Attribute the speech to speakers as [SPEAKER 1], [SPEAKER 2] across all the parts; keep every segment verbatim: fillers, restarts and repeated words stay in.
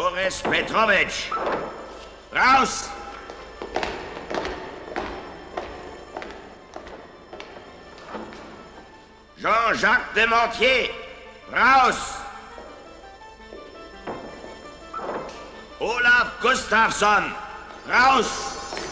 [SPEAKER 1] Boris Petrowitsch! Raus! Jean-Jacques de Mortier! Raus! Olaf Gustafsson! Raus!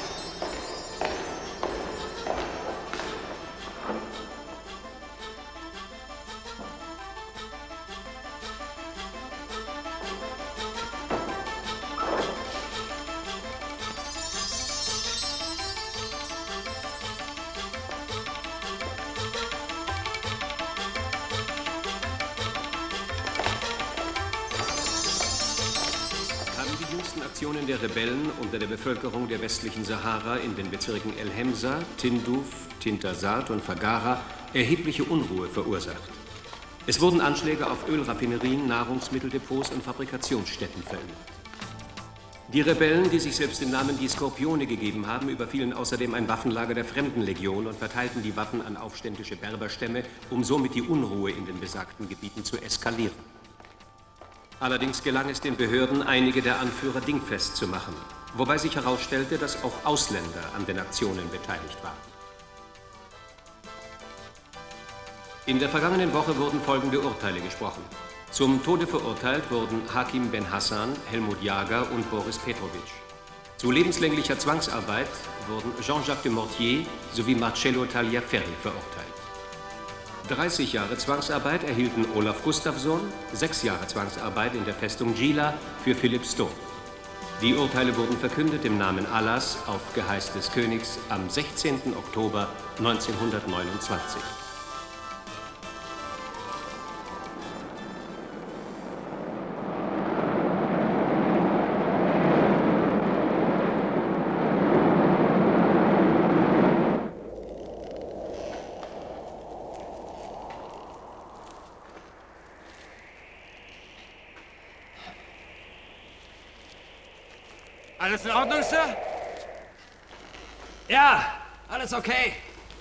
[SPEAKER 2] Der Rebellen unter der Bevölkerung der westlichen Sahara in den Bezirken El Hemsa, Tindouf, Tintassat und Fagara erhebliche Unruhe verursacht. Es wurden Anschläge auf Ölraffinerien, Nahrungsmitteldepots und Fabrikationsstätten verübt. Die Rebellen, die sich selbst den Namen die Skorpione gegeben haben, überfielen außerdem ein Waffenlager der Fremdenlegion und verteilten die Waffen an aufständische Berberstämme, um somit die Unruhe in den besagten Gebieten zu eskalieren. Allerdings gelang es den Behörden, einige der Anführer dingfest zu machen, wobei sich herausstellte, dass auch Ausländer an den Aktionen beteiligt waren. In der vergangenen Woche wurden folgende Urteile gesprochen. Zum Tode verurteilt wurden Hakim Ben Hassan, Helmut Jager und Boris Petrowitsch. Zu lebenslänglicher Zwangsarbeit wurden Jean-Jacques de Mortier sowie Marcello Tagliaferri verurteilt. dreißig Jahre Zwangsarbeit erhielten Olaf Gustafsson, sechs Jahre Zwangsarbeit in der Festung Gila für Philipp Stone. Die Urteile wurden verkündet im Namen Allahs auf Geheiß des Königs am sechzehnten Oktober neunzehnhundertneunundzwanzig.
[SPEAKER 3] Alles in Ordnung, Sir? Ja, alles okay.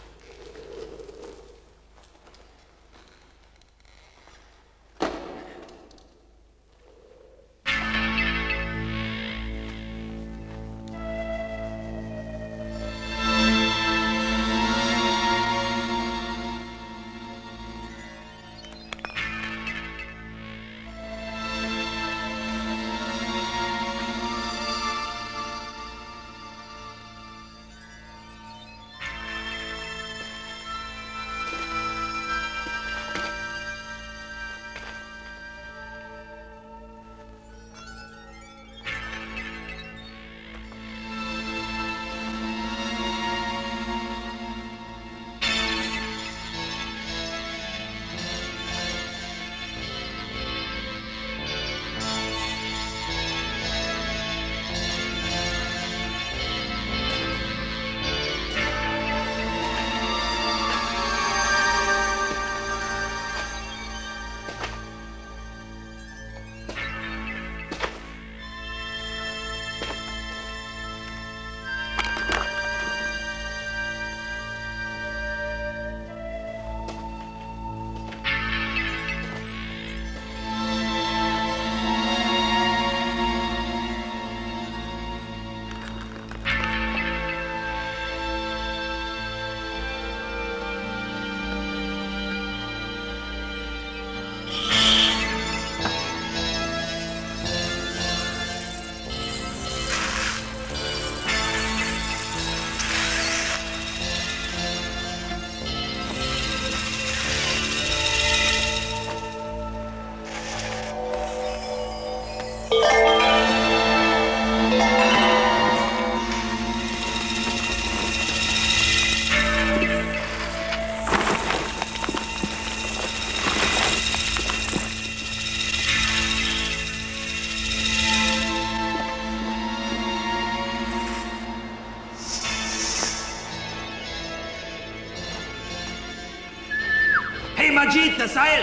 [SPEAKER 1] Majid, das Seil!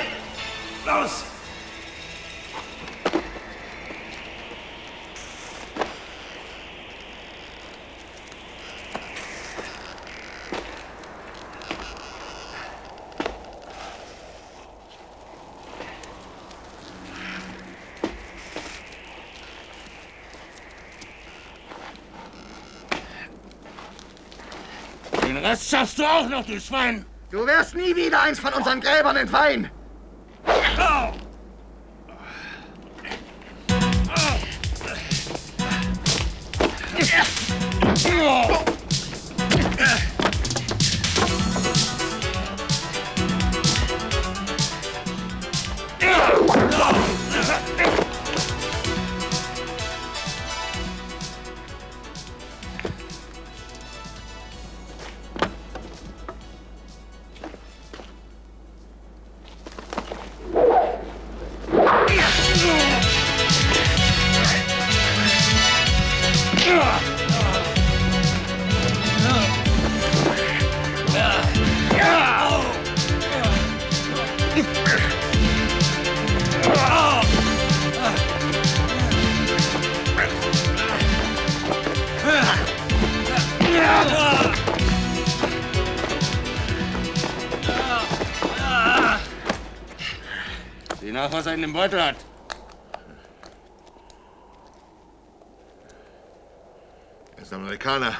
[SPEAKER 1] Los! Den Rest schaffst du auch noch, du Schwein!
[SPEAKER 4] Du wirst nie wieder eins von unseren Gräbern entweihen!
[SPEAKER 1] Oh. Sieh nach, was er in dem Beutel hat.
[SPEAKER 4] Er ist Amerikaner.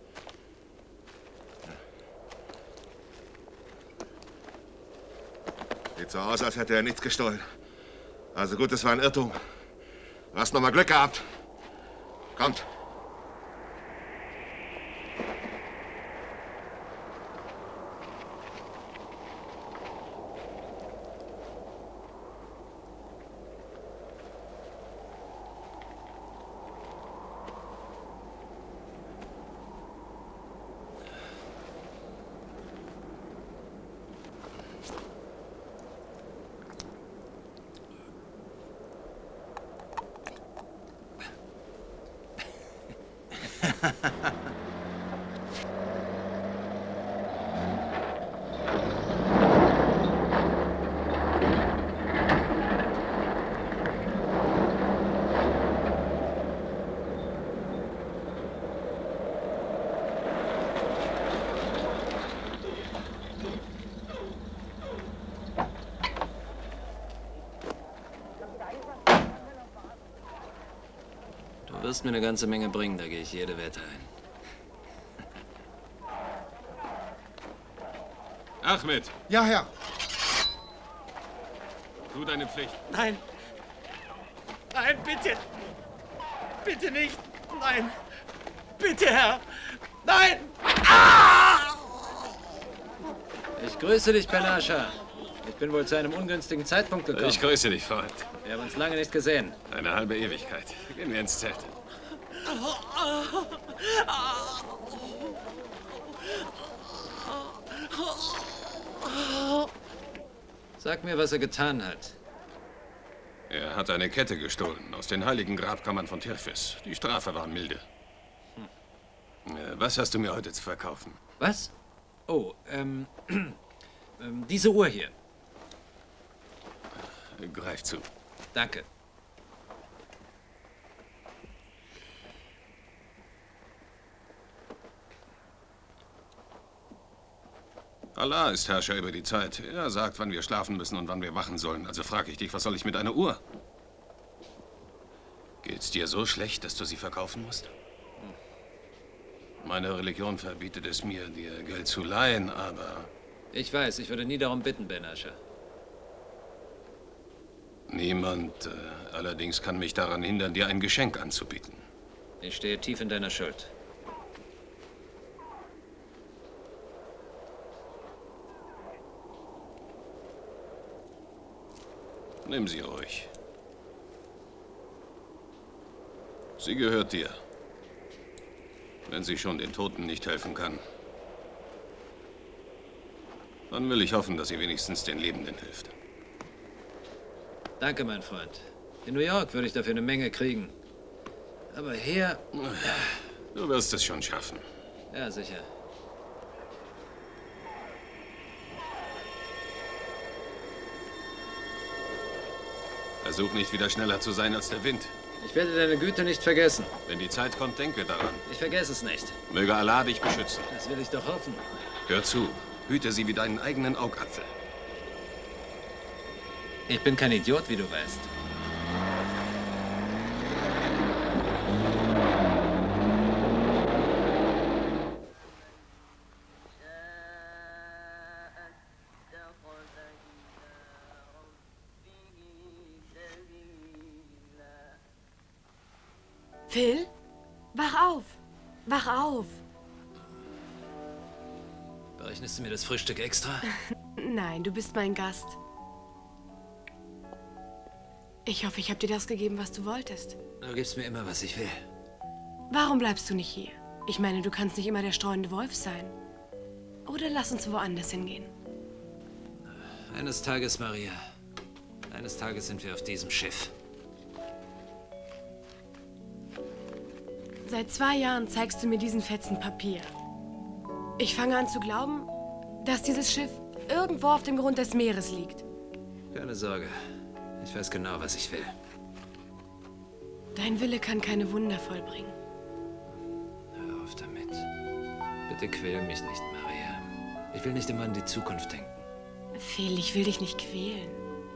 [SPEAKER 4] Sieht so aus, als hätte er nichts gestohlen. Also gut, es war ein Irrtum. Du hast noch mal Glück gehabt. Kommt.
[SPEAKER 3] Du wirst mir eine ganze Menge bringen, da gehe ich jede Wette ein.
[SPEAKER 2] Ahmed!
[SPEAKER 4] Ja, Herr.
[SPEAKER 2] Tu deine Pflicht.
[SPEAKER 5] Nein. Nein, bitte. Bitte nicht. Nein. Bitte, Herr. Nein. Ah!
[SPEAKER 3] Ich grüße dich, Benascha. Ich bin wohl zu einem ungünstigen Zeitpunkt gekommen.
[SPEAKER 2] Ich grüße dich, Freund.
[SPEAKER 3] Wir haben uns lange nicht gesehen.
[SPEAKER 2] Eine halbe Ewigkeit. Gehen wir ins Zelt.
[SPEAKER 3] Sag mir, was er getan hat.
[SPEAKER 2] Er hat eine Kette gestohlen aus den heiligen Grabkammern von Tirfis. Die Strafe war milde. Hm. Was hast du mir heute zu verkaufen?
[SPEAKER 3] Was? Oh, ähm, ähm, diese Uhr hier.
[SPEAKER 2] Greif zu.
[SPEAKER 3] Danke.
[SPEAKER 2] Allah ist Herrscher über die Zeit. Er sagt, wann wir schlafen müssen und wann wir wachen sollen. Also frage ich dich, was soll ich mit einer Uhr? Geht's dir so schlecht, dass du sie verkaufen musst? Meine Religion verbietet es mir, dir Geld zu leihen, aber...
[SPEAKER 3] Ich weiß, ich würde nie darum bitten, Benascha.
[SPEAKER 2] Niemand äh, allerdings kann mich daran hindern, dir ein Geschenk anzubieten.
[SPEAKER 3] Ich stehe tief in deiner Schuld.
[SPEAKER 2] Nimm sie ruhig. Sie gehört dir. Wenn sie schon den Toten nicht helfen kann, dann will ich hoffen, dass sie wenigstens den Lebenden hilft.
[SPEAKER 3] Danke, mein Freund. In New York würde ich dafür eine Menge kriegen. Aber hier...
[SPEAKER 2] Du wirst es schon schaffen.
[SPEAKER 3] Ja, sicher.
[SPEAKER 2] Versuch nicht wieder schneller zu sein als der Wind.
[SPEAKER 3] Ich werde deine Güte nicht vergessen.
[SPEAKER 2] Wenn die Zeit kommt, denke daran.
[SPEAKER 3] Ich vergesse es nicht.
[SPEAKER 2] Möge Allah dich beschützen.
[SPEAKER 3] Das will ich doch hoffen.
[SPEAKER 2] Hör zu, hüte sie wie deinen eigenen Augapfel.
[SPEAKER 3] Ich bin kein Idiot, wie du weißt.
[SPEAKER 6] Phil? Wach auf! Wach auf!
[SPEAKER 3] Berechnest du mir das Frühstück extra?
[SPEAKER 6] Nein, du bist mein Gast. Ich hoffe, ich habe dir das gegeben, was du wolltest.
[SPEAKER 3] Du gibst mir immer, was ich will.
[SPEAKER 6] Warum bleibst du nicht hier? Ich meine, du kannst nicht immer der streunende Wolf sein. Oder lass uns woanders hingehen.
[SPEAKER 3] Eines Tages, Maria. Eines Tages sind wir auf diesem Schiff.
[SPEAKER 6] Seit zwei Jahren zeigst du mir diesen Fetzen Papier. Ich fange an zu glauben, dass dieses Schiff irgendwo auf dem Grund des Meeres liegt.
[SPEAKER 3] Keine Sorge. Ich weiß genau, was ich will.
[SPEAKER 6] Dein Wille kann keine Wunder vollbringen.
[SPEAKER 3] Hör auf damit. Bitte quäl mich nicht, Maria. Ich will nicht immer an die Zukunft denken.
[SPEAKER 6] Phil, ich will dich nicht quälen.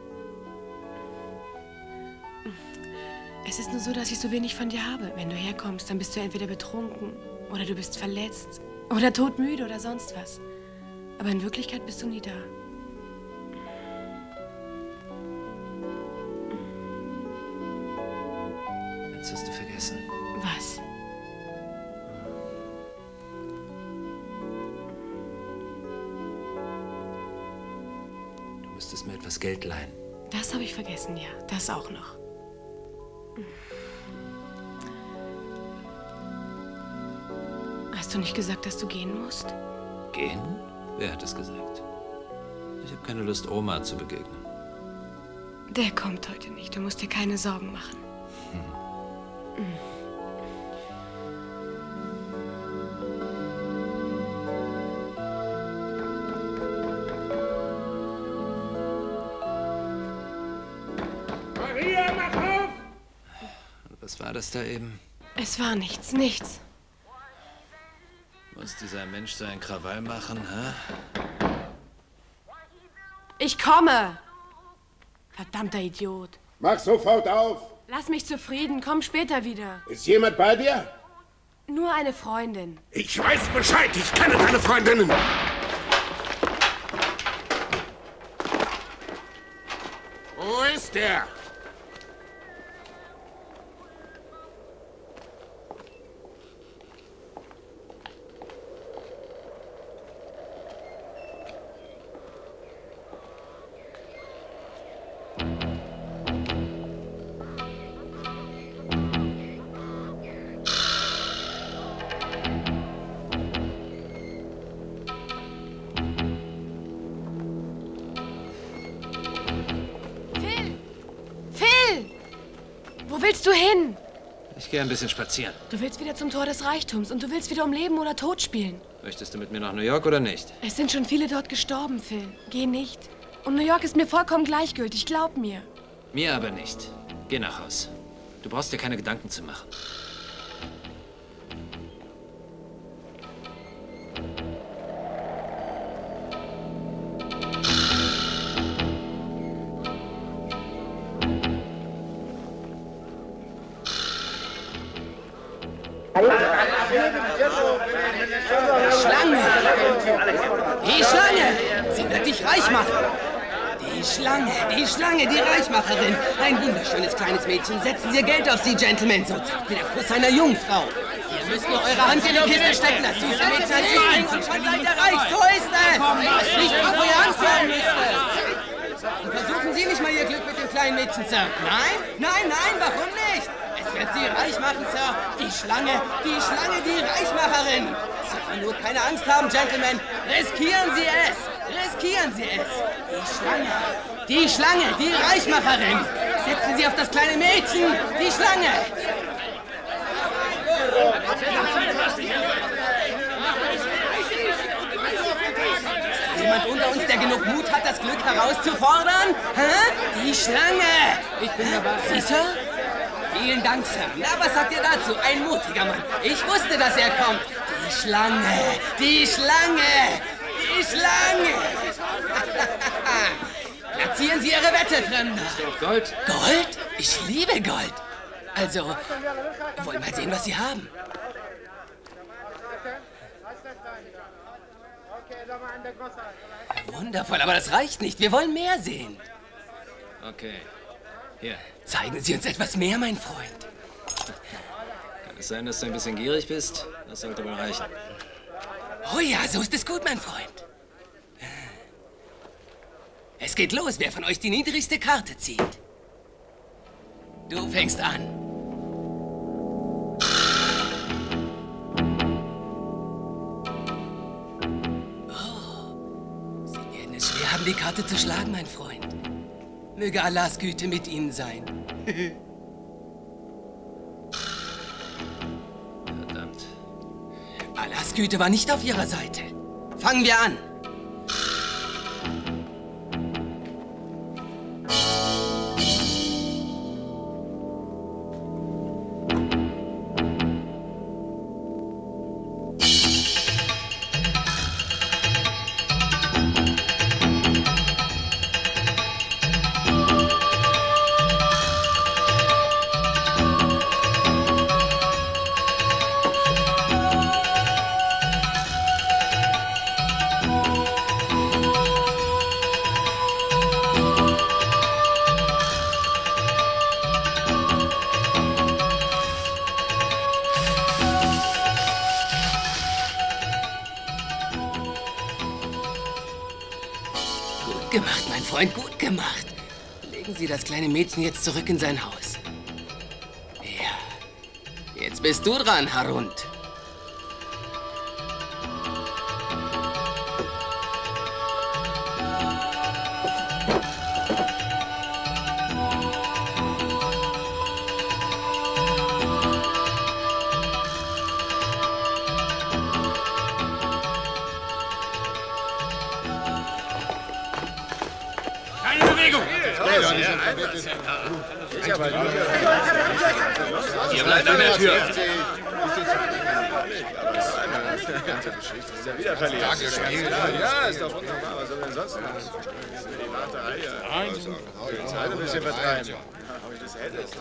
[SPEAKER 6] Es ist nur so, dass ich so wenig von dir habe. Wenn du herkommst, dann bist du entweder betrunken oder du bist verletzt oder todmüde oder sonst was. Aber in Wirklichkeit bist du nie da.
[SPEAKER 3] Jetzt hast du vergessen.
[SPEAKER 6] Was?
[SPEAKER 3] Du müsstest mir etwas Geld leihen.
[SPEAKER 6] Das habe ich vergessen, ja. Das auch noch. Hast du nicht gesagt, dass du gehen musst?
[SPEAKER 3] Gehen? Wer hat es gesagt? Ich habe keine Lust, Oma zu begegnen.
[SPEAKER 6] Der kommt heute nicht. Du musst dir keine Sorgen machen. Hm. Mhm.
[SPEAKER 1] Maria, mach auf!
[SPEAKER 3] Und was war das da eben?
[SPEAKER 6] Es war nichts, nichts.
[SPEAKER 3] Muss dieser Mensch so einen Krawall machen, hä?
[SPEAKER 6] Ich komme! Verdammter Idiot.
[SPEAKER 7] Mach sofort auf!
[SPEAKER 6] Lass mich zufrieden, komm später wieder.
[SPEAKER 7] Ist jemand bei dir?
[SPEAKER 6] Nur eine Freundin.
[SPEAKER 7] Ich weiß Bescheid, ich kenne deine Freundinnen! Wo ist der?
[SPEAKER 6] Wo willst du hin?
[SPEAKER 3] Ich gehe ein bisschen spazieren.
[SPEAKER 6] Du willst wieder zum Tor des Reichtums und du willst wieder um Leben oder Tod spielen.
[SPEAKER 3] Möchtest du mit mir nach New York oder nicht?
[SPEAKER 6] Es sind schon viele dort gestorben, Phil. Geh nicht. Und New York ist mir vollkommen gleichgültig, glaub mir.
[SPEAKER 3] Mir aber nicht. Geh nach Haus. Du brauchst dir keine Gedanken zu machen.
[SPEAKER 8] Schlange! Die Schlange! Sie wird dich reich machen! Die Schlange, die Schlange, die Reichmacherin! Ein wunderschönes kleines Mädchen. Setzen Sie Ihr Geld auf sie, Gentlemen. So zeigt wie der Kuss einer Jungfrau. Ihr müsst nur eure Hand in die Kiste stecken. Das süße Mädchen hat Sie ein und schon seid ihr reich. So ist es! Was nicht auf eure Hand fallen müsste! Und versuchen Sie nicht mal Ihr Glück mit dem kleinen Mädchen, Sir. Nein, nein, nein, warum nicht? Es wird Sie reich machen, Sir. Die Schlange, die Schlange, die Reichmacherin. Sie nur keine Angst haben, Gentlemen. Riskieren Sie es. Riskieren Sie es. Die Schlange, die Schlange, die Reichmacherin. Setzen Sie auf das kleine Mädchen, die Schlange. Ist jemand unter uns, der genug Mut hat, das Glück herauszufordern? Hä? Die Schlange. Ich bin dabei. Sie, Sir? Vielen Dank, Sir. Na, was sagt ihr dazu? Ein mutiger Mann. Ich wusste, dass er kommt. Die Schlange, die Schlange, die Schlange. Platzieren Sie Ihre Wette, Fremder.
[SPEAKER 3] Gold?
[SPEAKER 8] Gold? Ich liebe Gold. Also, wir wollen mal sehen, was Sie haben. Wundervoll, aber das reicht nicht. Wir wollen mehr sehen.
[SPEAKER 3] Okay. Hier.
[SPEAKER 8] Zeigen Sie uns etwas mehr, mein Freund.
[SPEAKER 3] Es sei denn, dass du ein bisschen gierig bist. Das sollte wohl reichen.
[SPEAKER 8] Oh ja, so ist es gut, mein Freund. Es geht los, wer von euch die niedrigste Karte zieht. Du fängst an. Oh, Sie werden es schwer haben, die Karte zu schlagen, mein Freund. Möge Allahs Güte mit Ihnen sein.
[SPEAKER 3] Verdammt.
[SPEAKER 8] Allahs Güte war nicht auf Ihrer Seite. Fangen wir an. Gemacht, mein Freund, gut gemacht. Legen Sie das kleine Mädchen jetzt zurück in sein Haus. Ja, jetzt bist du dran, Harund.
[SPEAKER 3] Ihr bleibt an der Tür.
[SPEAKER 4] Ist ja wieder verliert. Ja, ist doch wunderbar. Was soll denn sonst machen? Die Warterei hier. Die Zeit ein bisschen vertreiben. Aber das hättest.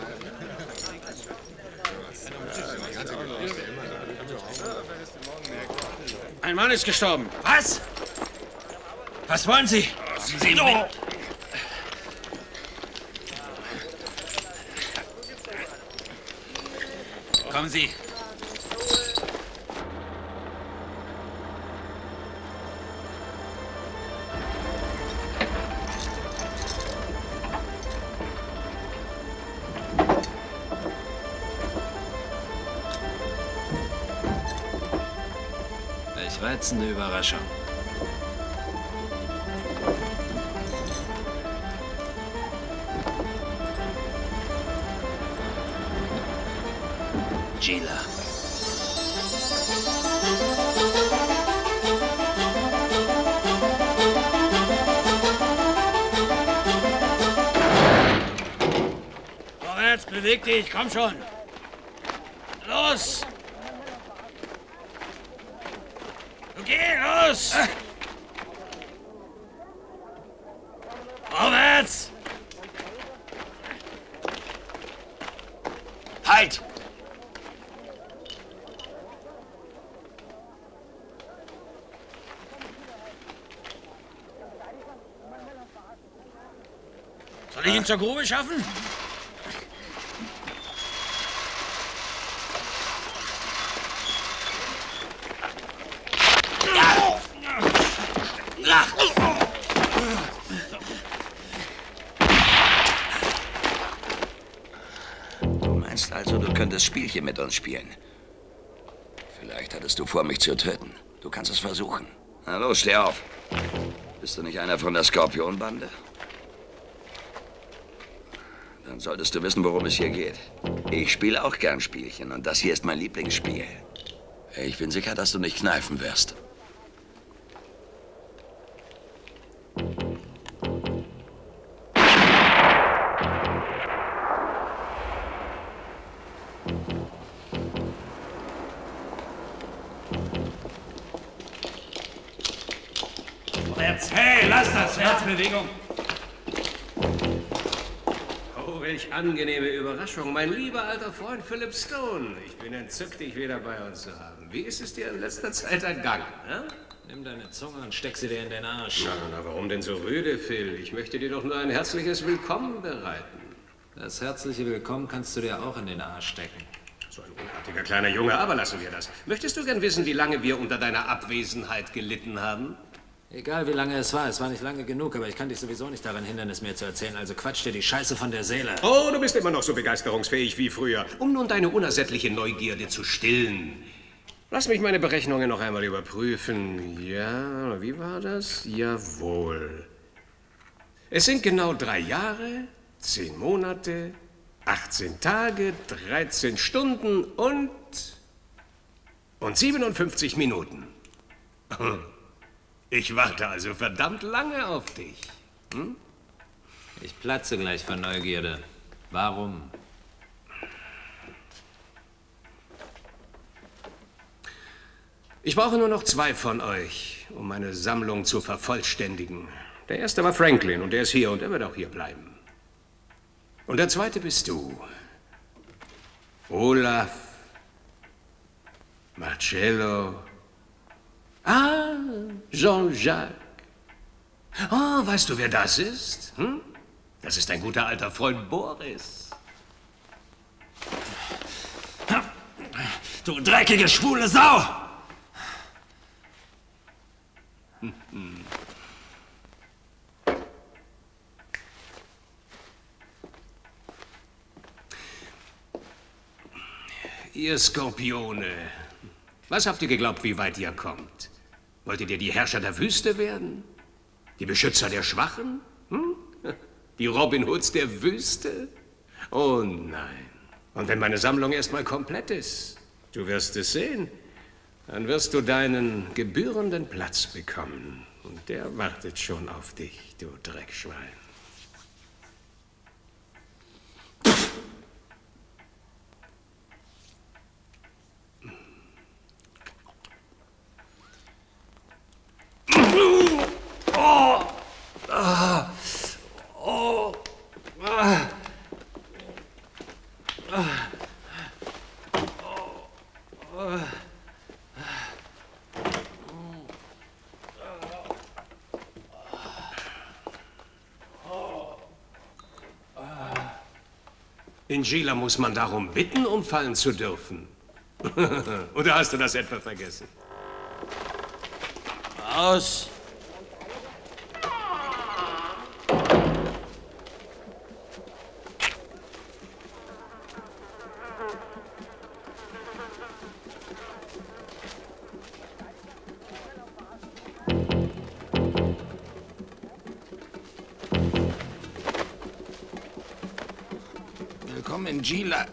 [SPEAKER 5] Ein Mann ist gestorben. Was? Was wollen Sie? Sie doch! Kommen Sie.
[SPEAKER 3] Welch reizende Überraschung. Gila.
[SPEAKER 5] Vorwärts, beweg dich, komm schon. Los! Geh, los! Vorwärts! Halt! Soll ich ihn zur Grube schaffen?
[SPEAKER 9] Du meinst also, du könntest Spielchen mit uns spielen? Vielleicht hattest du vor, mich zu töten. Du kannst es versuchen. Na los, steh auf. Bist du nicht einer von der Skorpionbande? Dann solltest du wissen, worum es hier geht. Ich spiele auch gern Spielchen und das hier ist mein Lieblingsspiel. Ich bin sicher, dass du nicht kneifen wirst.
[SPEAKER 5] Hey, lass das! Herzbewegung!
[SPEAKER 2] Oh, welch angenehme Überraschung, mein lieber alter Freund Philip Stone. Ich bin entzückt, dich wieder bei uns zu haben. Wie ist es dir in letzter Zeit ergangen? Hm?
[SPEAKER 3] Nimm deine Zunge und steck sie dir in den Arsch.
[SPEAKER 2] Na, na, warum denn so rüde, Phil? Ich möchte dir doch nur ein herzliches Willkommen bereiten.
[SPEAKER 3] Das herzliche Willkommen kannst du dir auch in den Arsch stecken.
[SPEAKER 2] So ein unartiger kleiner Junge, aber lassen wir das. Möchtest du gern wissen, wie lange wir unter deiner Abwesenheit gelitten haben?
[SPEAKER 3] Egal, wie lange es war. Es war nicht lange genug, aber ich kann dich sowieso nicht daran hindern, es mir zu erzählen. Also quatsch dir die Scheiße von der Seele.
[SPEAKER 2] Oh, du bist immer noch so begeisterungsfähig wie früher. Um nun deine unersättliche Neugierde zu stillen. Lass mich meine Berechnungen noch einmal überprüfen. Ja, wie war das? Jawohl. Es sind genau drei Jahre, zehn Monate, achtzehn Tage, dreizehn Stunden und... und siebenundfünfzig Minuten. Ich warte also verdammt lange auf dich. Hm?
[SPEAKER 3] Ich platze gleich vor Neugierde. Warum?
[SPEAKER 2] Ich brauche nur noch zwei von euch, um meine Sammlung zu vervollständigen. Der erste war Franklin und er ist hier und er wird auch hier bleiben. Und der zweite bist du. Olaf. Marcello. Ah, Jean-Jacques. Oh, weißt du, wer das ist? Hm? Das ist dein guter alter Freund Boris.
[SPEAKER 5] Du dreckige, schwule Sau!
[SPEAKER 2] Ihr Skorpione, was habt ihr geglaubt, wie weit ihr kommt? Wolltet ihr die Herrscher der Wüste werden? Die Beschützer der Schwachen? Hm? Die Robin Hoods der Wüste? Oh nein. Und wenn meine Sammlung erstmal komplett ist, du wirst es sehen, dann wirst du deinen gebührenden Platz bekommen. Und der wartet schon auf dich, du Dreckschwein.
[SPEAKER 5] Oh! Ah! Oh! Ah! Ah!
[SPEAKER 2] In Gila muss man darum bitten, um fallen zu dürfen. Oder hast du das etwa vergessen?
[SPEAKER 5] Aus!
[SPEAKER 7] Willkommen in Gila.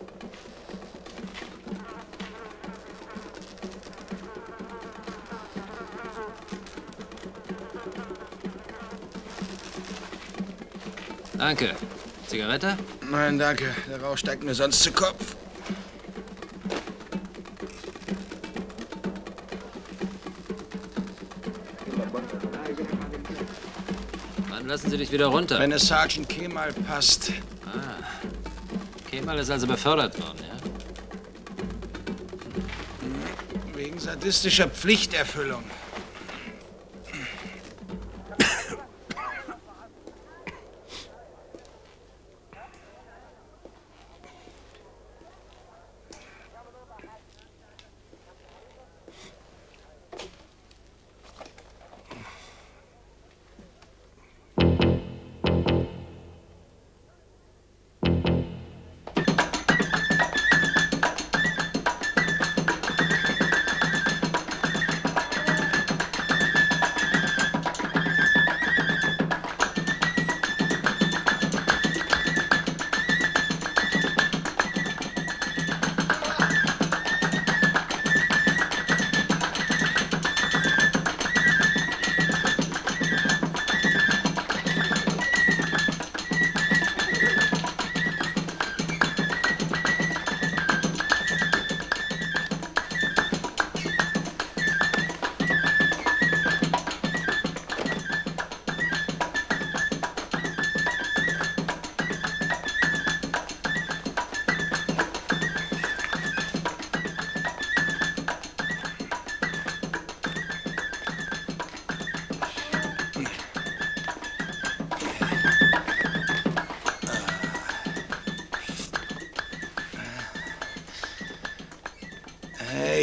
[SPEAKER 3] Danke. Zigarette?
[SPEAKER 7] Nein, danke. Der Rauch steigt mir sonst zu Kopf.
[SPEAKER 3] Wann lassen Sie dich wieder runter?
[SPEAKER 7] Wenn es Sergeant Kemal passt.
[SPEAKER 3] Ah. Kemal ist also befördert worden, ja?
[SPEAKER 7] Wegen sadistischer Pflichterfüllung.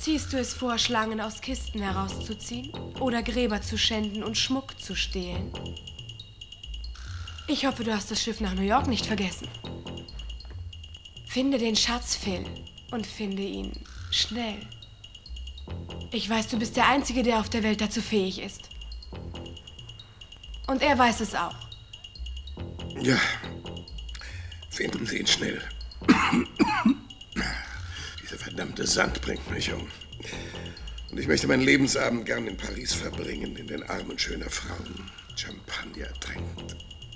[SPEAKER 6] Ziehst du es vor, Schlangen aus Kisten herauszuziehen oder Gräber zu schänden und Schmuck zu stehlen? Ich hoffe, du hast das Schiff nach New York nicht vergessen. Finde den Schatz, Phil, und finde ihn schnell. Ich weiß, du bist der Einzige, der auf der Welt dazu fähig ist. Und er weiß es auch.
[SPEAKER 10] Ja, finden Sie ihn schnell. Dieser verdammte Sand bringt mich um. Und ich möchte meinen Lebensabend gern in Paris verbringen, in den Armen schöner Frauen, Champagner trinkend.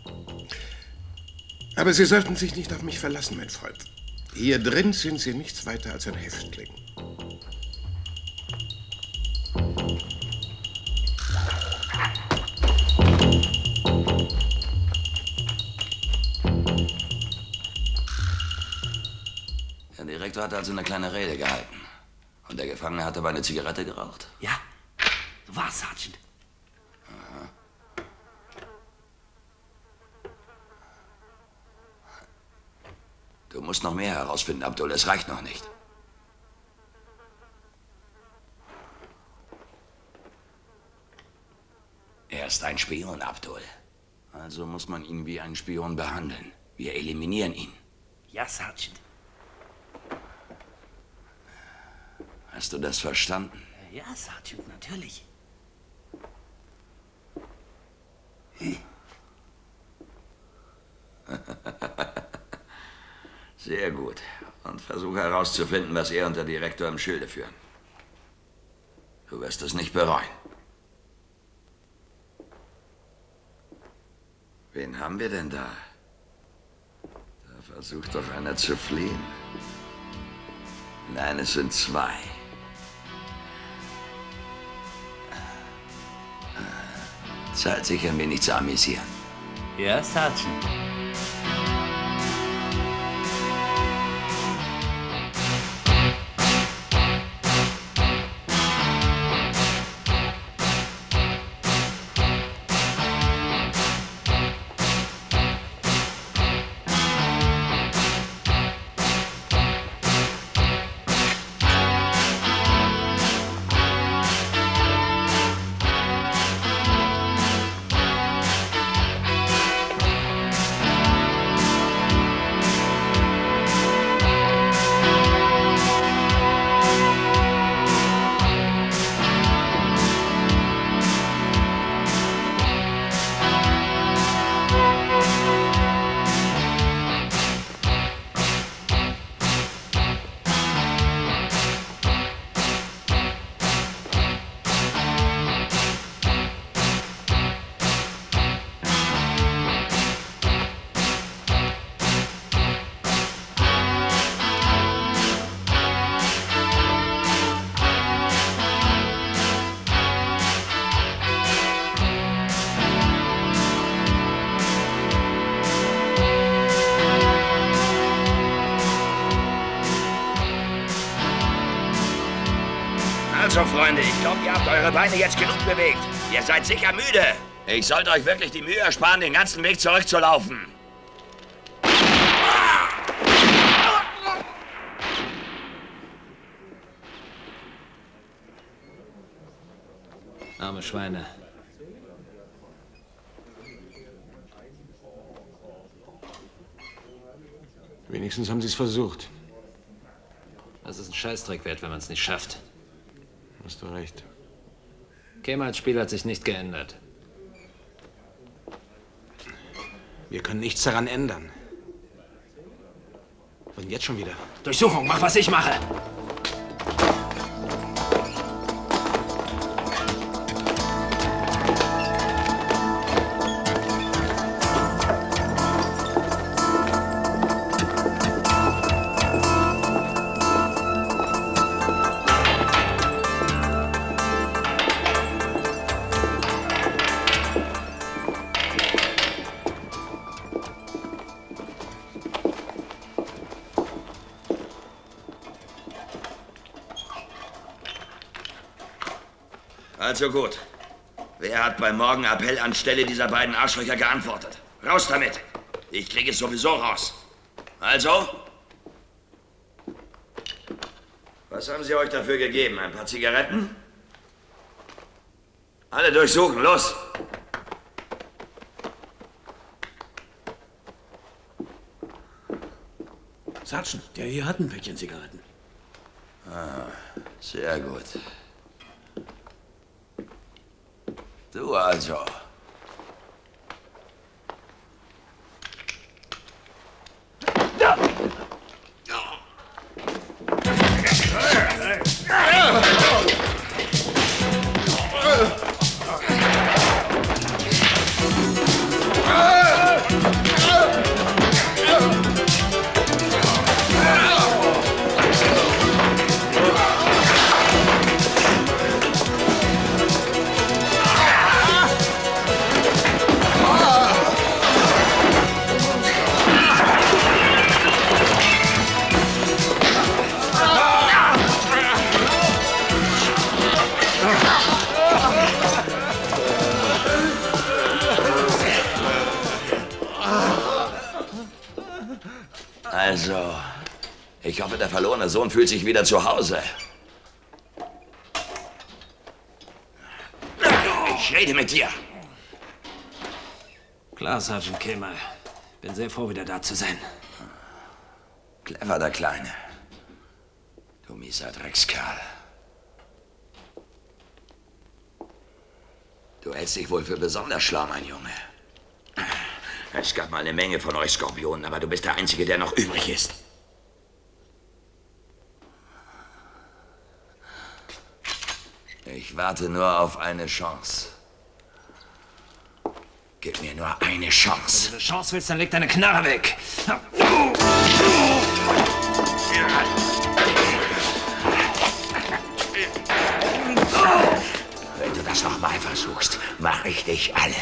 [SPEAKER 10] Aber Sie sollten sich nicht auf mich verlassen, mein Freund. Hier drin sind Sie nichts weiter als ein Häftling.
[SPEAKER 9] Der Direktor hat also eine kleine Rede gehalten. Und der Gefangene hat aber eine Zigarette geraucht.
[SPEAKER 8] Ja, so war's, Sergeant.
[SPEAKER 9] Aha. Du musst noch mehr herausfinden, Abdul. Es reicht noch nicht. Er ist ein Spion, Abdul. Also muss man ihn wie einen Spion behandeln. Wir eliminieren ihn.
[SPEAKER 8] Ja, Sergeant.
[SPEAKER 9] Hast du das verstanden?
[SPEAKER 8] Ja, Sergeant, natürlich.
[SPEAKER 9] Sehr gut. Und versuche herauszufinden, was er und der Direktor im Schilde führen. Du wirst es nicht bereuen. Wen haben wir denn da? Da versucht doch einer zu fliehen. Nein, es sind zwei. Zahlt sich ein wenig zu amüsieren.
[SPEAKER 8] Ja, Sergeant.
[SPEAKER 9] Also, Freunde, ich glaube, ihr habt eure Beine jetzt genug bewegt. Ihr seid sicher müde. Ich sollte euch wirklich die Mühe ersparen, den ganzen Weg zurückzulaufen.
[SPEAKER 3] Arme Schweine.
[SPEAKER 7] Wenigstens haben sie es versucht.
[SPEAKER 3] Das ist ein Scheißdreck wert, wenn man es nicht schafft.
[SPEAKER 7] Hast du recht.
[SPEAKER 3] Kemals Spiel hat sich nicht geändert.
[SPEAKER 7] Wir können nichts daran ändern. Und jetzt schon wieder.
[SPEAKER 3] Durchsuchung, mach, was ich mache.
[SPEAKER 9] Also gut. Wer hat beim Morgenappell anstelle dieser beiden Arschlöcher geantwortet? Raus damit! Ich kriege es sowieso raus. Also? Was Was haben sie euch dafür gegeben? Ein paar Zigaretten? Alle durchsuchen, los!
[SPEAKER 5] Sergeant, der hier hat ein Päckchen Zigaretten.
[SPEAKER 9] Ah, sehr gut. Du also. Also, ich hoffe, der verlorene Sohn fühlt sich wieder zu Hause. Ich rede mit dir.
[SPEAKER 3] Klar, Sergeant Kemal. Bin sehr froh, wieder da zu sein.
[SPEAKER 9] Clever, der Kleine. Du mieser Dreckskerl. Du hältst dich wohl für besonders schlau, mein Junge. Es gab mal eine Menge von euch Skorpionen, aber du bist der Einzige, der noch übrig ist. Ich warte nur auf eine Chance. Gib mir nur eine Chance.
[SPEAKER 3] Wenn du eine Chance willst, dann leg deine Knarre weg.
[SPEAKER 9] Wenn du das noch mal versuchst, mach ich dich alle.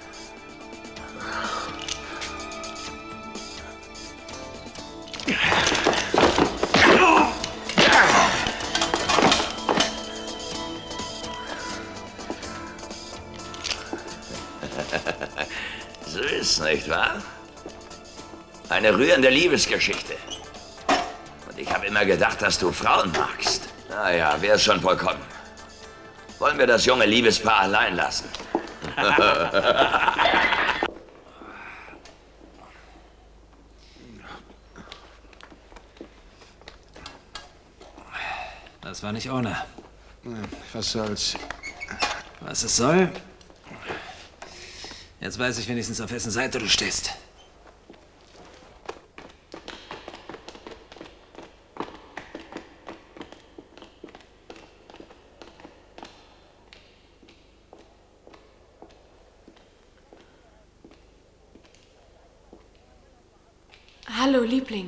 [SPEAKER 9] So ist's, nicht wahr? Eine rührende Liebesgeschichte. Und ich habe immer gedacht, dass du Frauen magst. Naja, wär schon vollkommen. Wollen wir das junge Liebespaar allein lassen?
[SPEAKER 3] Das war nicht ohne.
[SPEAKER 7] Was soll's?
[SPEAKER 3] Was es soll? Jetzt weiß ich wenigstens, auf wessen Seite du stehst.
[SPEAKER 6] Hallo, Liebling.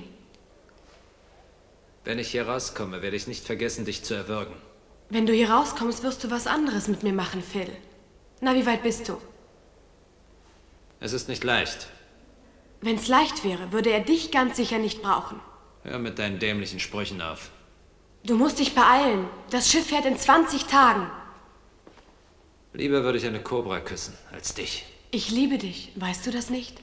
[SPEAKER 3] Wenn ich hier rauskomme, werde ich nicht vergessen, dich zu erwürgen.
[SPEAKER 6] Wenn du hier rauskommst, wirst du was anderes mit mir machen, Phil. Na, wie weit bist du?
[SPEAKER 3] Es ist nicht leicht.
[SPEAKER 6] Wenn's leicht wäre, würde er dich ganz sicher nicht brauchen.
[SPEAKER 3] Hör mit deinen dämlichen Sprüchen auf.
[SPEAKER 6] Du musst dich beeilen. Das Schiff fährt in zwanzig Tagen.
[SPEAKER 3] Lieber würde ich eine Kobra küssen, als dich.
[SPEAKER 6] Ich liebe dich. Weißt du das nicht?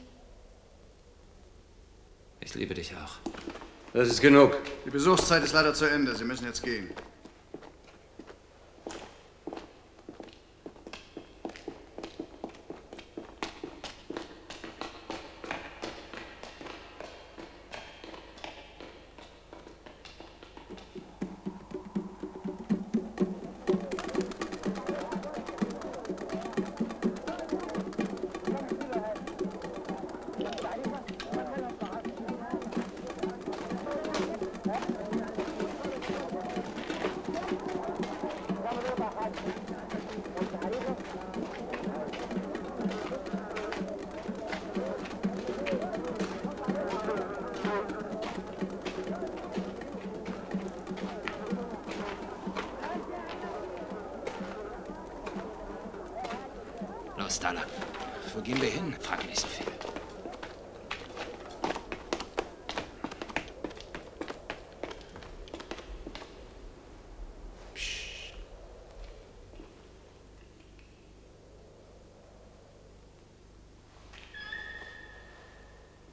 [SPEAKER 3] Ich liebe dich auch.
[SPEAKER 1] Das ist genug.
[SPEAKER 11] Die Besuchszeit ist leider zu Ende. Sie müssen jetzt gehen.
[SPEAKER 3] Los, da lang.
[SPEAKER 7] Wo gehen wir hin?
[SPEAKER 3] Frag nicht so viel.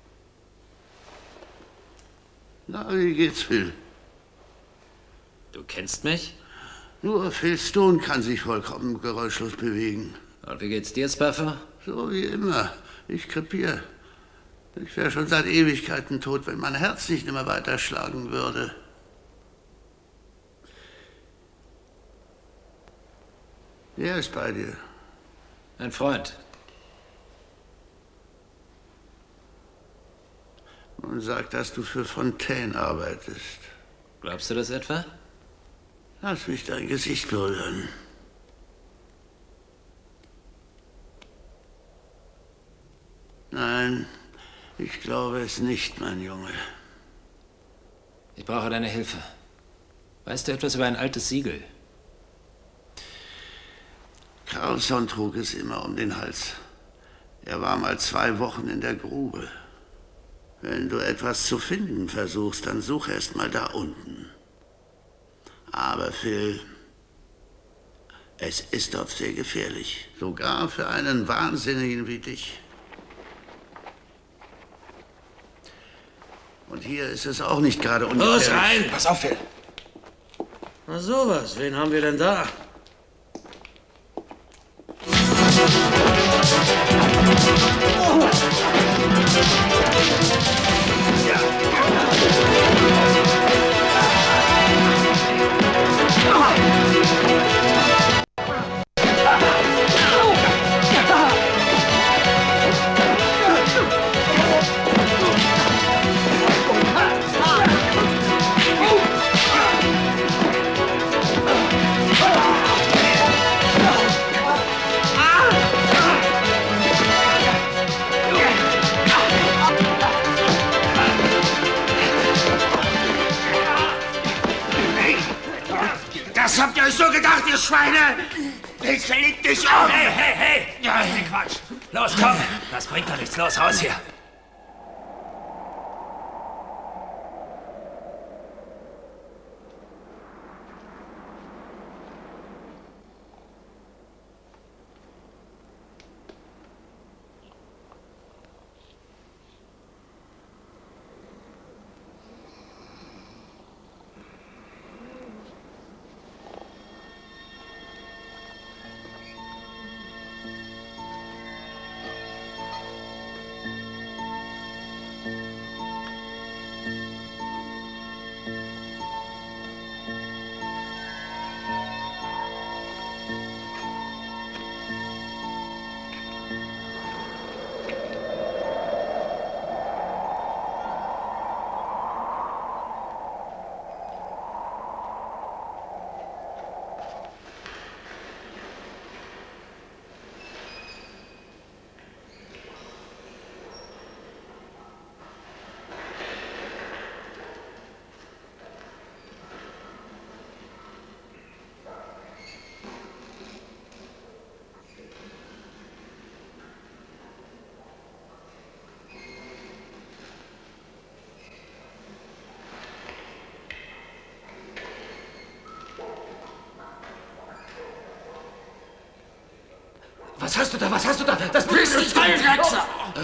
[SPEAKER 1] Na, wie geht's, Phil?
[SPEAKER 3] Du kennst mich?
[SPEAKER 12] Nur Phil Stone kann sich vollkommen geräuschlos bewegen.
[SPEAKER 3] Und wie geht's dir, Spaffer?
[SPEAKER 12] So wie immer. Ich krepiere. Ich wäre schon seit Ewigkeiten tot, wenn mein Herz nicht immer weiter schlagen würde. Wer ist bei dir?
[SPEAKER 3] Ein Freund.
[SPEAKER 12] Man sagt, dass du für Fontaine arbeitest.
[SPEAKER 3] Glaubst du das etwa?
[SPEAKER 12] Lass mich dein Gesicht berühren. Nein, ich glaube es nicht, mein Junge.
[SPEAKER 3] Ich brauche deine Hilfe. Weißt du etwas über ein altes Siegel?
[SPEAKER 12] Carlson trug es immer um den Hals. Er war mal zwei Wochen in der Grube. Wenn du etwas zu finden versuchst, dann such erst mal da unten. Aber Phil, es ist dort sehr gefährlich. Sogar für einen Wahnsinnigen wie dich. Und hier ist es auch nicht gerade ungefährlich.
[SPEAKER 5] Los, rein! Pass auf, Phil! Na sowas, wen haben wir denn da?
[SPEAKER 13] Was habt ihr euch so gedacht, ihr Schweine? Ich leg dich um!
[SPEAKER 5] Hey, hey, hey! Ja, hey, Quatsch! Los, komm! Das bringt doch nichts. Los, raus hier! Was hast du da? Was hast du da? Das bist du, Drecksack!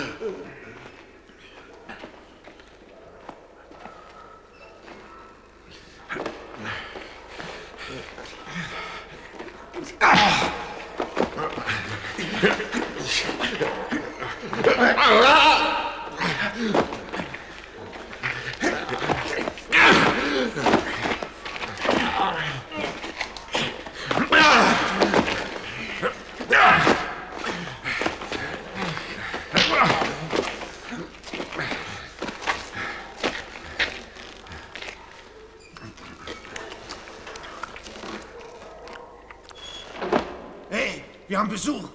[SPEAKER 13] Wir haben Besuch.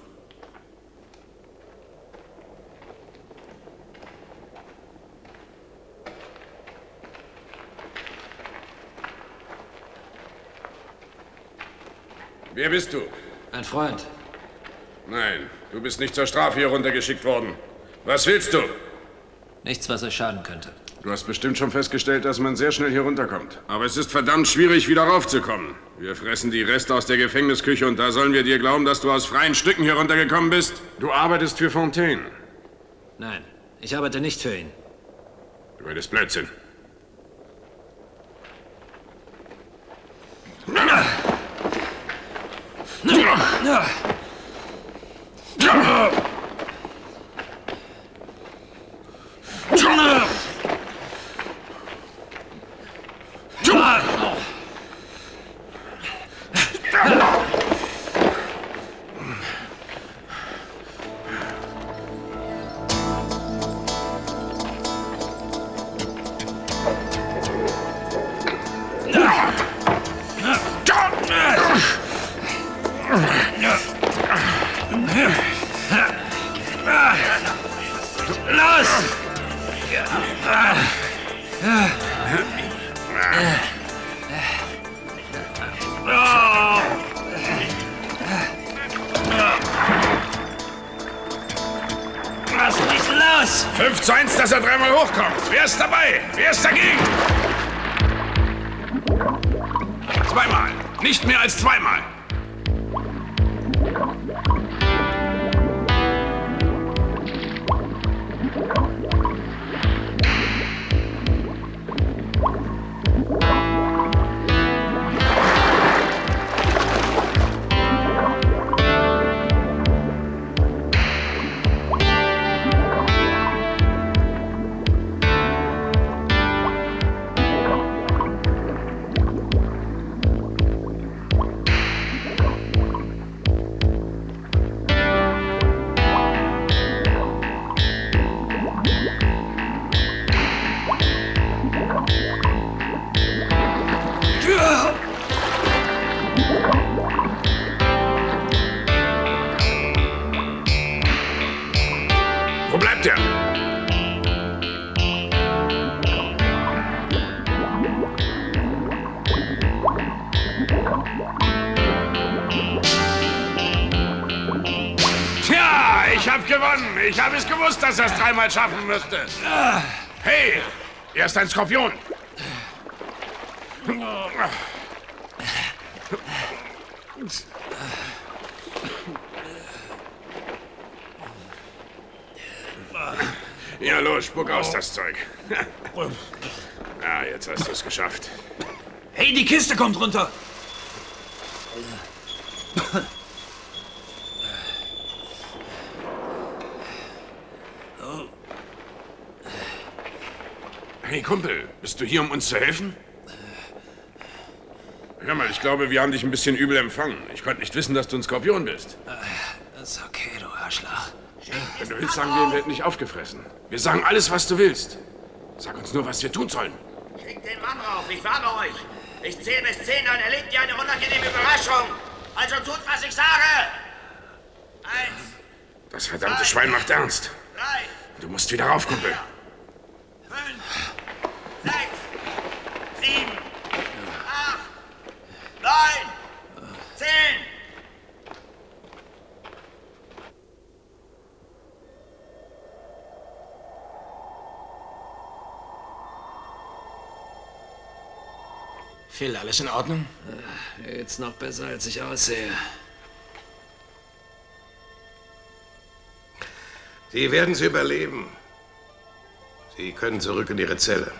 [SPEAKER 10] Wer bist du?
[SPEAKER 3] Ein Freund.
[SPEAKER 10] Nein, du bist nicht zur Strafe hier runtergeschickt worden. Was willst du?
[SPEAKER 3] Nichts, was euch schaden könnte.
[SPEAKER 10] Du hast bestimmt schon festgestellt, dass man sehr schnell hier runterkommt. Aber es ist verdammt schwierig, wieder raufzukommen. Wir fressen die Reste aus der Gefängnisküche und da sollen wir dir glauben, dass du aus freien Stücken hier runtergekommen bist? Du arbeitest für Fontaine.
[SPEAKER 3] Nein, ich arbeite nicht für ihn.
[SPEAKER 10] Du redest Blödsinn.
[SPEAKER 14] fünf zu eins, dass er dreimal hochkommt. Wer ist dabei? Wer ist dagegen? Zweimal. Nicht mehr als zweimal. Wo bleibt er? Tja, ich hab gewonnen. Ich hab es gewusst, dass er es dreimal schaffen müsste. Hey, er ist ein Skorpion. Ja, los, spuck aus das Zeug. Ja, jetzt hast du es geschafft.
[SPEAKER 5] Hey, die Kiste kommt runter!
[SPEAKER 14] Hey, Kumpel, bist du hier, um uns zu helfen? Hör mal, ich glaube, wir haben dich ein bisschen übel empfangen. Ich konnte nicht wissen, dass du ein Skorpion bist.
[SPEAKER 3] Das ist okay, du Arschloch.
[SPEAKER 14] Wenn du willst, sagen wir, ihm wird nicht aufgefressen. Wir sagen alles, was du willst. Sag uns nur, was wir tun sollen.
[SPEAKER 13] Schickt den Mann rauf, ich warne euch. Ich zähle bis zehn, dann erlebt ihr eine unangenehme Überraschung. Also tut, was ich sage. Eins.
[SPEAKER 14] Das verdammte Schwein macht ernst.
[SPEAKER 13] Drei.
[SPEAKER 14] Du musst wieder rauf, Kumpel.
[SPEAKER 13] Fünf. Sechs. Sieben. Acht. Neun. Zehn.
[SPEAKER 5] Phil, alles in Ordnung?
[SPEAKER 3] Jetzt noch besser, als ich aussehe.
[SPEAKER 10] Sie werden es überleben. Sie können zurück in Ihre Zelle.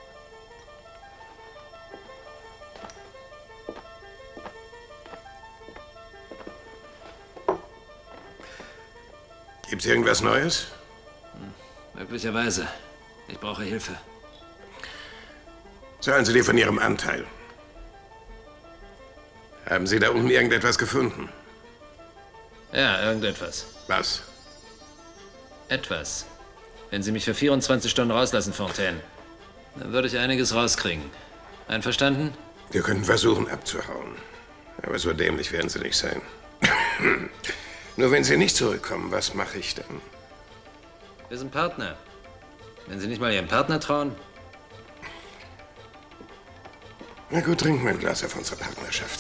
[SPEAKER 10] Gibt's irgendwas Neues?
[SPEAKER 3] Hm, möglicherweise. Ich brauche Hilfe.
[SPEAKER 10] Zahlen Sie dir von Ihrem Anteil. Haben Sie da unten irgendetwas gefunden?
[SPEAKER 3] Ja, irgendetwas.
[SPEAKER 10] Was?
[SPEAKER 3] Etwas. Wenn Sie mich für vierundzwanzig Stunden rauslassen, Fontaine, dann würde ich einiges rauskriegen. Einverstanden?
[SPEAKER 10] Wir könnten versuchen, abzuhauen. Aber so dämlich werden Sie nicht sein. Nur wenn Sie nicht zurückkommen, was mache ich dann?
[SPEAKER 3] Wir sind Partner. Wenn Sie nicht mal Ihrem Partner trauen?
[SPEAKER 10] Na gut, trinken wir ein Glas auf unsere Partnerschaft.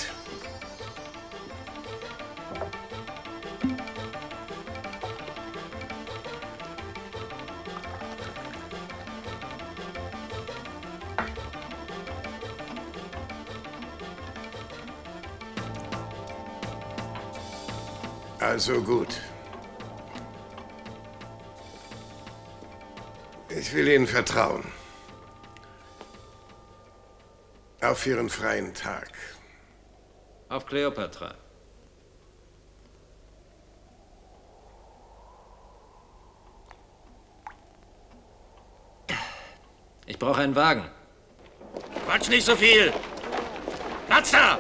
[SPEAKER 10] Also gut. Ich will Ihnen vertrauen. Auf Ihren freien Tag.
[SPEAKER 3] Auf Kleopatra. Ich brauche einen Wagen.
[SPEAKER 5] Quatsch nicht so viel! Platz da!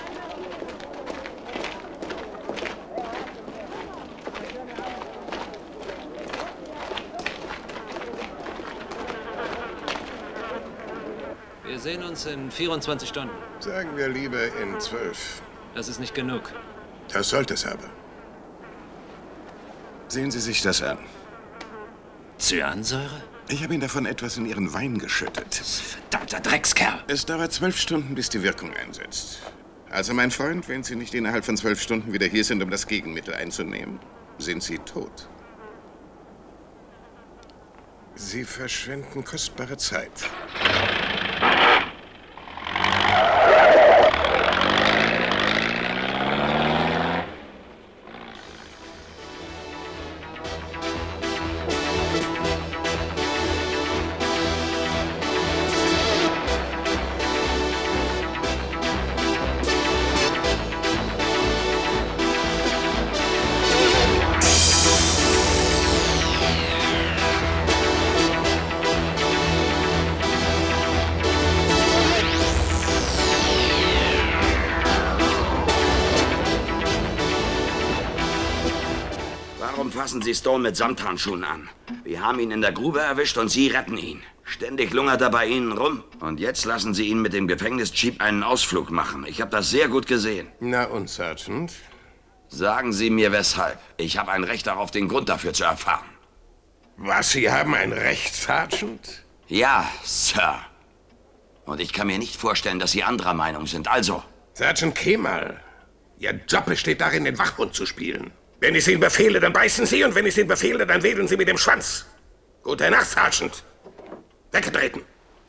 [SPEAKER 3] Wir sehen uns in vierundzwanzig Stunden.
[SPEAKER 10] Sagen wir lieber in zwölf.
[SPEAKER 3] Das ist nicht genug.
[SPEAKER 10] Das sollte es aber. Sehen Sie sich das an.
[SPEAKER 3] Cyansäure?
[SPEAKER 10] Ich habe Ihnen davon etwas in Ihren Wein geschüttet.
[SPEAKER 3] Verdammter Dreckskerl!
[SPEAKER 10] Es dauert zwölf Stunden, bis die Wirkung einsetzt. Also, mein Freund, wenn Sie nicht innerhalb von zwölf Stunden wieder hier sind, um das Gegenmittel einzunehmen, sind Sie tot. Sie verschwenden kostbare Zeit.
[SPEAKER 9] Fassen Sie Stone mit Samthandschuhen an. Wir haben ihn in der Grube erwischt und Sie retten ihn. Ständig lungert er bei Ihnen rum. Und jetzt lassen Sie ihn mit dem Gefängnisjeep einen Ausflug machen. Ich habe das sehr gut gesehen.
[SPEAKER 10] Na und, Sergeant?
[SPEAKER 9] Sagen Sie mir, weshalb. Ich habe ein Recht darauf, den Grund dafür zu erfahren.
[SPEAKER 10] Was, Sie haben ein Recht, Sergeant?
[SPEAKER 9] Ja, Sir. Und ich kann mir nicht vorstellen, dass Sie anderer Meinung sind. Also...
[SPEAKER 10] Sergeant Kemal, Ihr Job besteht darin, den Wachhund zu spielen. Wenn ich Ihnen befehle, dann beißen Sie, und wenn ich Ihnen befehle, dann wedeln Sie mit dem Schwanz. Gute Nacht, Sergeant. Weggetreten.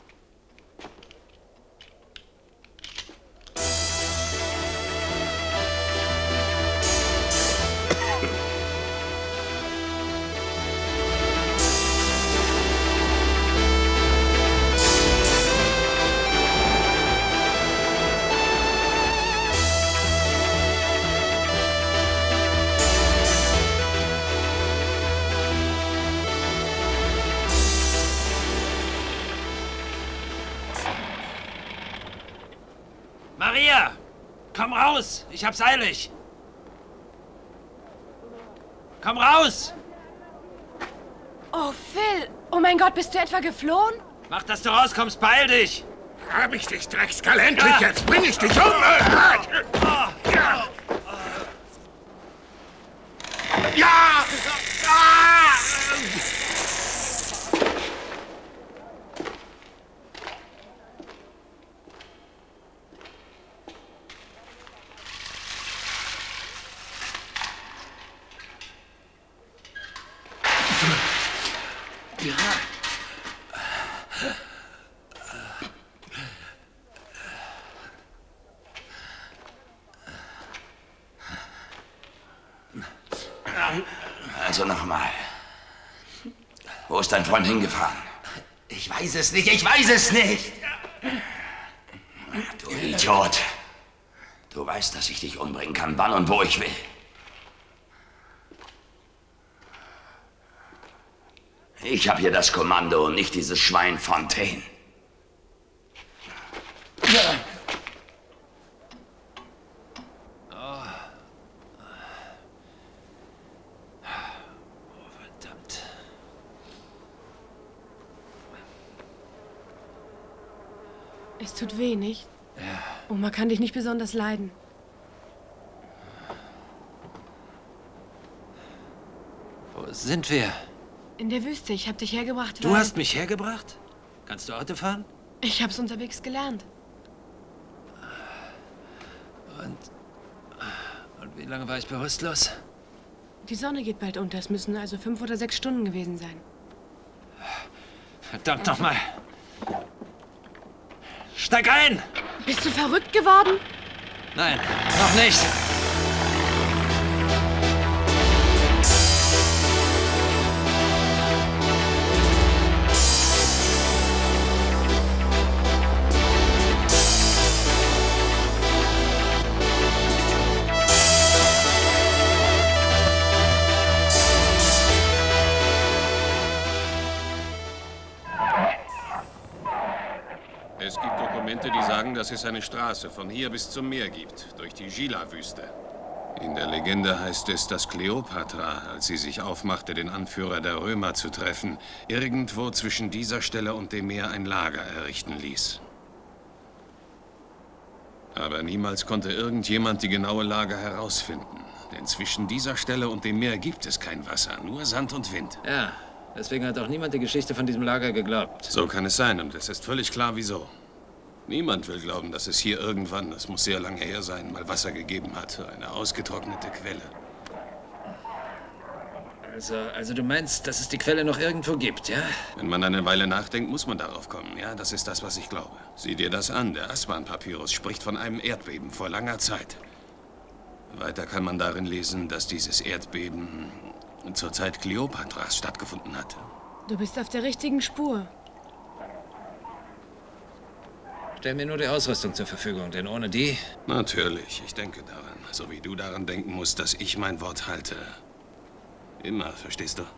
[SPEAKER 5] Maria! Komm raus! Ich hab's eilig! Komm raus!
[SPEAKER 6] Oh, Phil! Oh mein Gott, bist du etwa geflohen?
[SPEAKER 5] Mach, dass du rauskommst, beeil dich!
[SPEAKER 10] Hab ich dich, Dreckskerl, endlich! Ja. Jetzt bring ich dich um! Ja! Ja! Ja!
[SPEAKER 9] Also nochmal. Wo ist dein Freund hingefahren?
[SPEAKER 13] Ich weiß es nicht, ich weiß es nicht!
[SPEAKER 9] Du Idiot. Du weißt, dass ich dich umbringen kann, wann und wo ich will. Ich habe hier das Kommando und nicht dieses Schwein Fontaine.
[SPEAKER 3] Ja.
[SPEAKER 6] Es tut weh, nicht?
[SPEAKER 3] Ja.
[SPEAKER 6] Oma kann dich nicht besonders leiden.
[SPEAKER 3] Wo sind wir?
[SPEAKER 6] In der Wüste. Ich hab dich hergebracht,
[SPEAKER 3] Du
[SPEAKER 6] weil...
[SPEAKER 3] hast mich hergebracht? Kannst du Auto fahren?
[SPEAKER 6] Ich hab's unterwegs gelernt.
[SPEAKER 3] Und... Und wie lange war ich bewusstlos?
[SPEAKER 6] Die Sonne geht bald unter. Es müssen also fünf oder sechs Stunden gewesen sein.
[SPEAKER 3] Verdammt nochmal! Steig ein!
[SPEAKER 6] Bist du verrückt geworden?
[SPEAKER 3] Nein, noch nicht.
[SPEAKER 2] dass es eine Straße von hier bis zum Meer gibt, durch die Gila-Wüste. In der Legende heißt es, dass Kleopatra, als sie sich aufmachte, den Anführer der Römer zu treffen, irgendwo zwischen dieser Stelle und dem Meer ein Lager errichten ließ. Aber niemals konnte irgendjemand die genaue Lage herausfinden. Denn zwischen dieser Stelle und dem Meer gibt es kein Wasser, nur Sand und Wind.
[SPEAKER 3] Ja, deswegen hat auch niemand die Geschichte von diesem Lager geglaubt.
[SPEAKER 2] So kann es sein und es ist völlig klar, wieso. Niemand will glauben, dass es hier irgendwann, das muss sehr lange her sein, mal Wasser gegeben hat. Eine ausgetrocknete Quelle.
[SPEAKER 3] Also, also du meinst, dass es die Quelle noch irgendwo gibt, ja?
[SPEAKER 2] Wenn man eine Weile nachdenkt, muss man darauf kommen. Ja, das ist das, was ich glaube. Sieh dir das an. Der Aswan-Papyrus spricht von einem Erdbeben vor langer Zeit. Weiter kann man darin lesen, dass dieses Erdbeben zur Zeit Kleopatras stattgefunden hatte.
[SPEAKER 6] Du bist auf der richtigen Spur.
[SPEAKER 3] Stell mir nur die Ausrüstung zur Verfügung, denn ohne die...
[SPEAKER 2] Natürlich, ich denke daran. So wie du daran denken musst, dass ich mein Wort halte. Immer, verstehst du?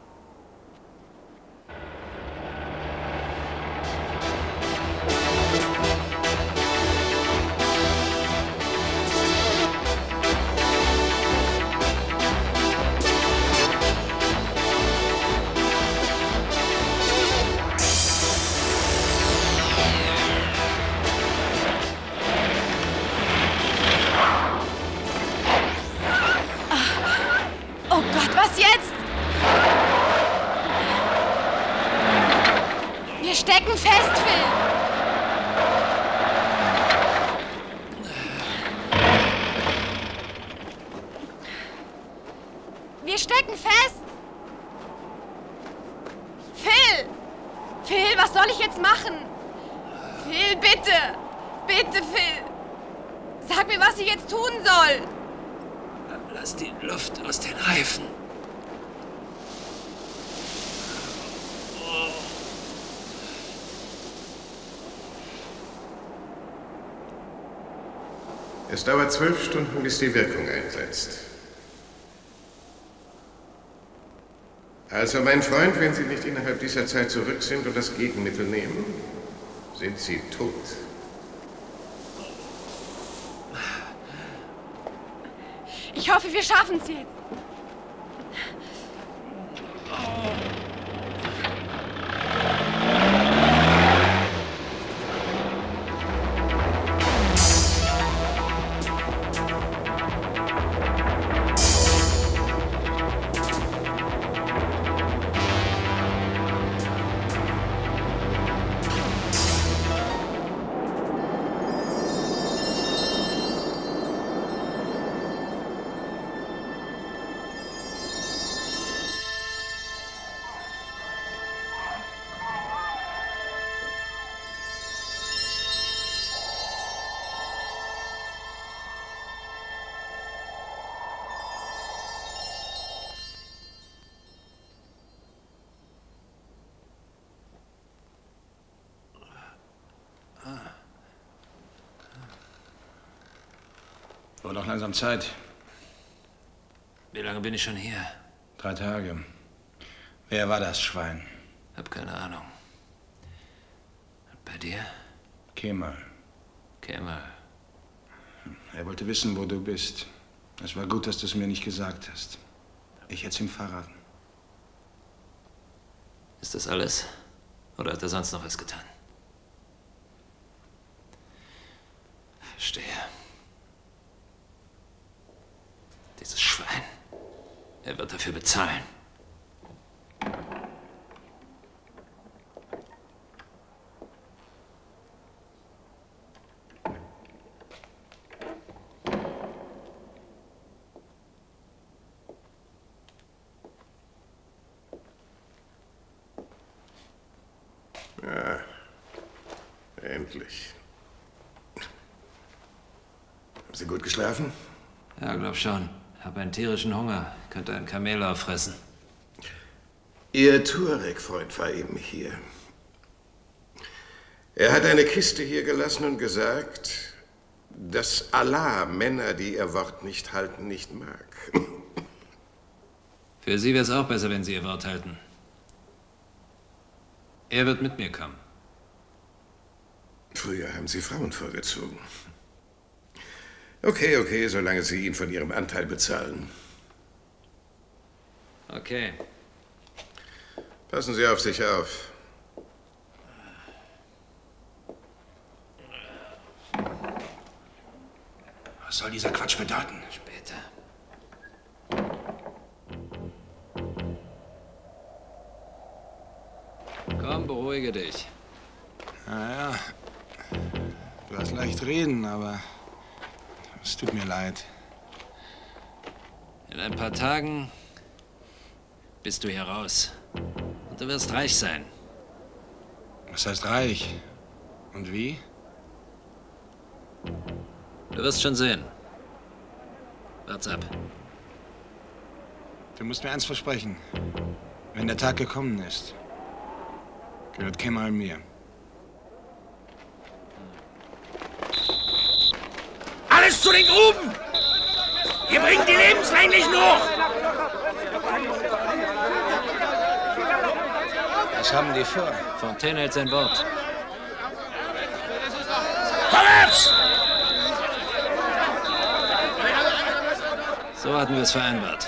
[SPEAKER 6] Oh Gott, was jetzt? Wir stecken fest, Phil. Wir stecken fest. Phil! Phil, was soll ich jetzt machen? Phil, bitte! Bitte, Phil! Sag mir, was ich jetzt tun soll!
[SPEAKER 3] Lass die Luft aus den Reifen.
[SPEAKER 10] Es dauert zwölf Stunden, bis die Wirkung einsetzt. Also, mein Freund, wenn Sie nicht innerhalb dieser Zeit zurück sind und das Gegenmittel nehmen, sind Sie tot.
[SPEAKER 6] Ich hoffe, wir schaffen es jetzt.
[SPEAKER 7] Wurde auch langsam Zeit.
[SPEAKER 3] Wie lange bin ich schon hier?
[SPEAKER 7] Drei Tage. Wer war das Schwein?
[SPEAKER 3] Hab keine Ahnung. Und bei dir?
[SPEAKER 7] Kemal.
[SPEAKER 3] Kemal.
[SPEAKER 7] Er wollte wissen, wo du bist. Es war gut, dass du es mir nicht gesagt hast. Ich hätte es ihm verraten.
[SPEAKER 3] Ist das alles? Oder hat er sonst noch was getan? Verstehe. Dieses Schwein. Er wird dafür bezahlen.
[SPEAKER 10] Ja, endlich. Haben Sie gut geschlafen?
[SPEAKER 3] Ja, glaub schon. Hab einen tierischen Hunger. Könnte ein Kamel auffressen.
[SPEAKER 10] Ihr Tuareg-Freund war eben hier. Er hat eine Kiste hier gelassen und gesagt, dass Allah Männer, die ihr Wort nicht halten, nicht mag.
[SPEAKER 3] Für Sie wäre es auch besser, wenn Sie Ihr Wort halten. Er wird mit mir kommen.
[SPEAKER 10] Früher haben Sie Frauen vorgezogen. Okay, okay, solange Sie ihn von Ihrem Anteil bezahlen.
[SPEAKER 3] Okay.
[SPEAKER 10] Passen Sie auf sich auf.
[SPEAKER 7] Was soll dieser Quatsch bedeuten?
[SPEAKER 3] Später. Komm, beruhige dich.
[SPEAKER 7] Naja, du hast leicht reden, aber es tut mir leid.
[SPEAKER 3] In ein paar Tagen bist du hier raus. Und du wirst reich sein.
[SPEAKER 7] Was heißt reich? Und wie?
[SPEAKER 3] Du wirst schon sehen. Wart's ab.
[SPEAKER 7] Du musst mir eins versprechen. Wenn der Tag gekommen ist, gehört Kemal mir.
[SPEAKER 13] Alles zu den Gruben! Ihr bringt die lebenslänglichen hoch!
[SPEAKER 7] Was haben die vor?
[SPEAKER 3] Fontaine hält sein Wort.
[SPEAKER 13] Vorwärts!
[SPEAKER 3] So hatten wir es vereinbart.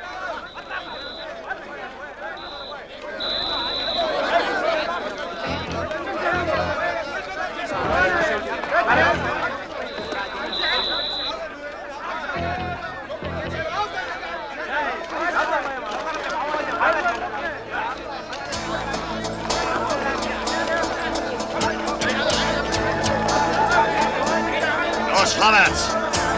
[SPEAKER 13] Los, vorwärts!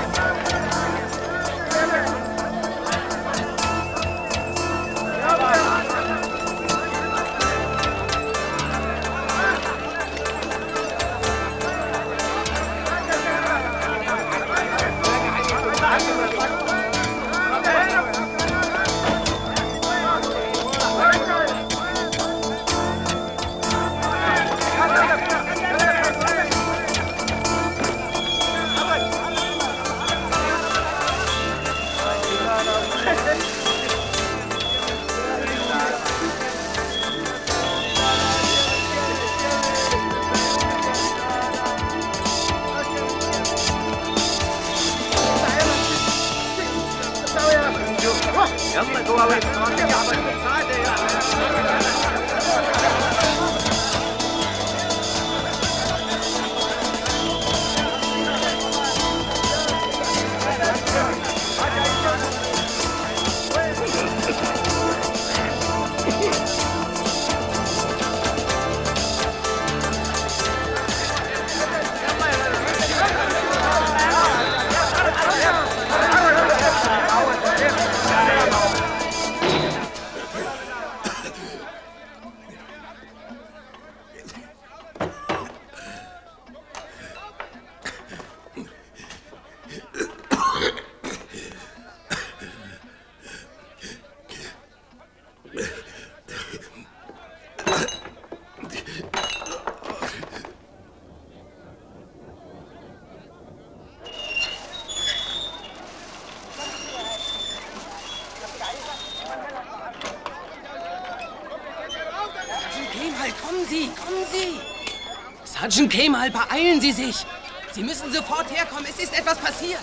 [SPEAKER 8] Kommen Sie, kommen Sie! Sergeant Kemal, beeilen Sie sich! Sie müssen sofort herkommen, es ist etwas passiert!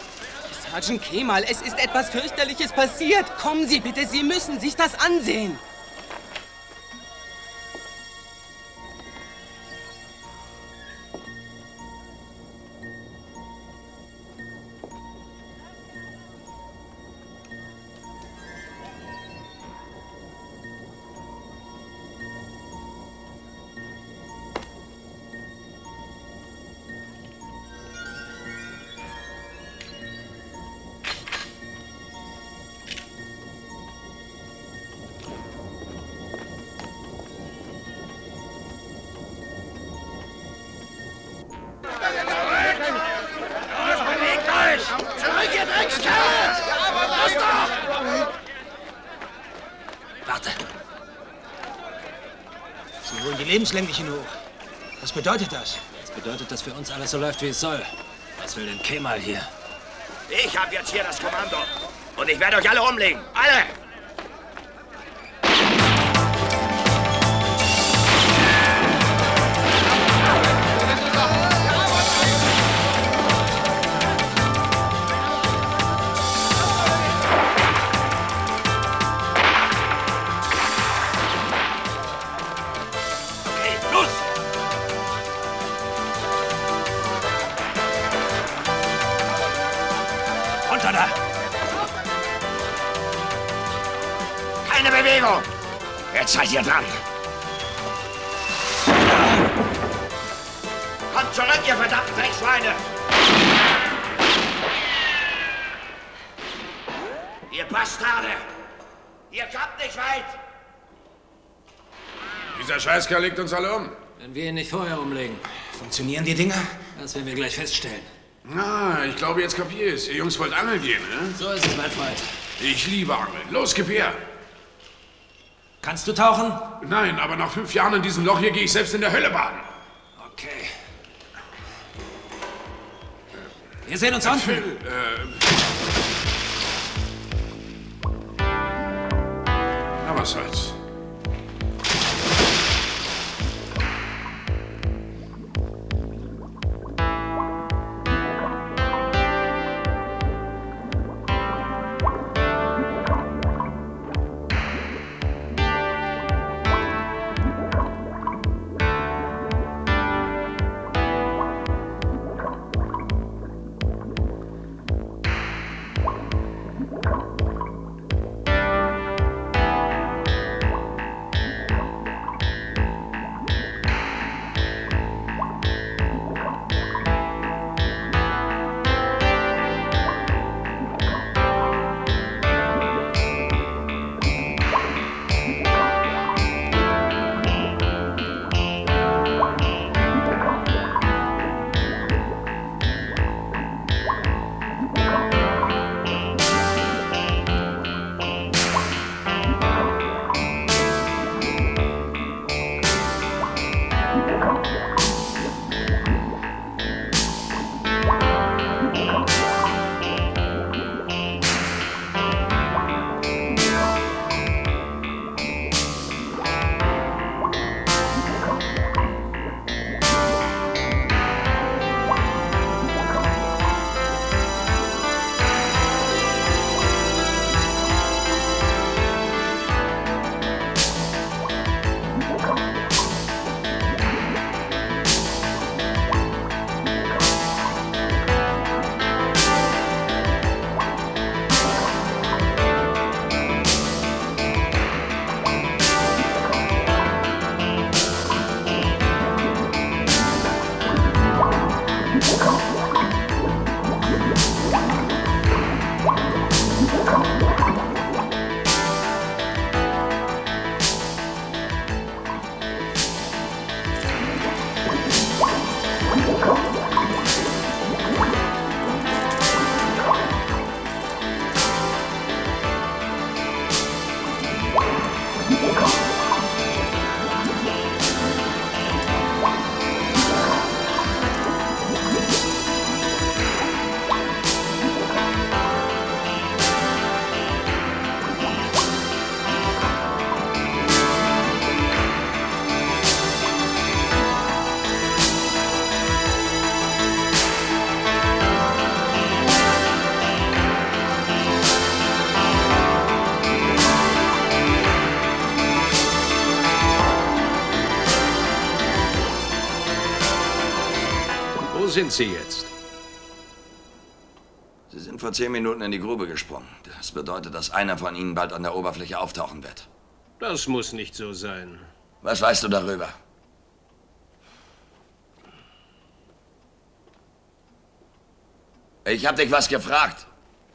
[SPEAKER 8] Sergeant Kemal, es ist etwas fürchterliches passiert! Kommen Sie bitte, Sie müssen sich das ansehen!
[SPEAKER 7] Lebenslänglichen hoch. Was bedeutet das?
[SPEAKER 3] Das bedeutet, dass für uns alles so läuft, wie es soll. Was will denn Kemal hier?
[SPEAKER 13] Ich habe jetzt hier das Kommando. Und ich werde euch alle umlegen. Alle! Runter da! Keine Bewegung! Jetzt seid ihr dran! Kommt zurück, ihr verdammten Dreckschweine! Ihr Bastarde! Ihr kommt nicht weit!
[SPEAKER 14] Dieser Scheißkerl legt uns alle um.
[SPEAKER 3] Wenn wir ihn nicht vorher umlegen.
[SPEAKER 5] Funktionieren die Dinger?
[SPEAKER 3] Das werden wir gleich feststellen.
[SPEAKER 14] Na, ich glaube, jetzt kapier ich's. Ihr Jungs wollt angeln gehen, ne?
[SPEAKER 3] So ist es, mein Freund.
[SPEAKER 14] Ich liebe Angeln. Los, gib her!
[SPEAKER 5] Kannst du tauchen?
[SPEAKER 14] Nein, aber nach fünf Jahren in diesem Loch hier gehe ich selbst in der Hölle baden.
[SPEAKER 5] Okay. Wir sehen uns unten.
[SPEAKER 14] Phil, äh... Na, was soll's?
[SPEAKER 2] Wo sind Sie jetzt?
[SPEAKER 9] Sie sind vor zehn Minuten in die Grube gesprungen. Das bedeutet, dass einer von Ihnen bald an der Oberfläche auftauchen wird.
[SPEAKER 2] Das muss nicht so sein.
[SPEAKER 9] Was weißt du darüber? Ich hab dich was gefragt.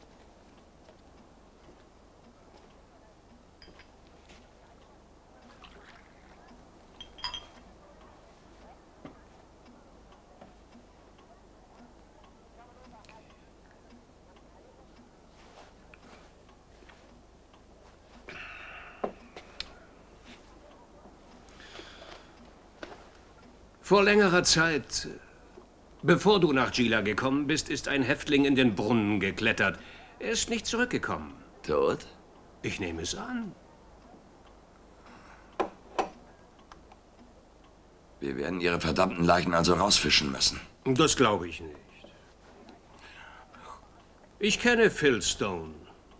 [SPEAKER 2] Vor längerer Zeit, bevor du nach Gila gekommen bist, ist ein Häftling in den Brunnen geklettert. Er ist nicht zurückgekommen.
[SPEAKER 9] Tot?
[SPEAKER 2] Ich nehme es an.
[SPEAKER 9] Wir werden Ihre verdammten Leichen also rausfischen müssen.
[SPEAKER 2] Das glaube ich nicht. Ich kenne Phil Stone.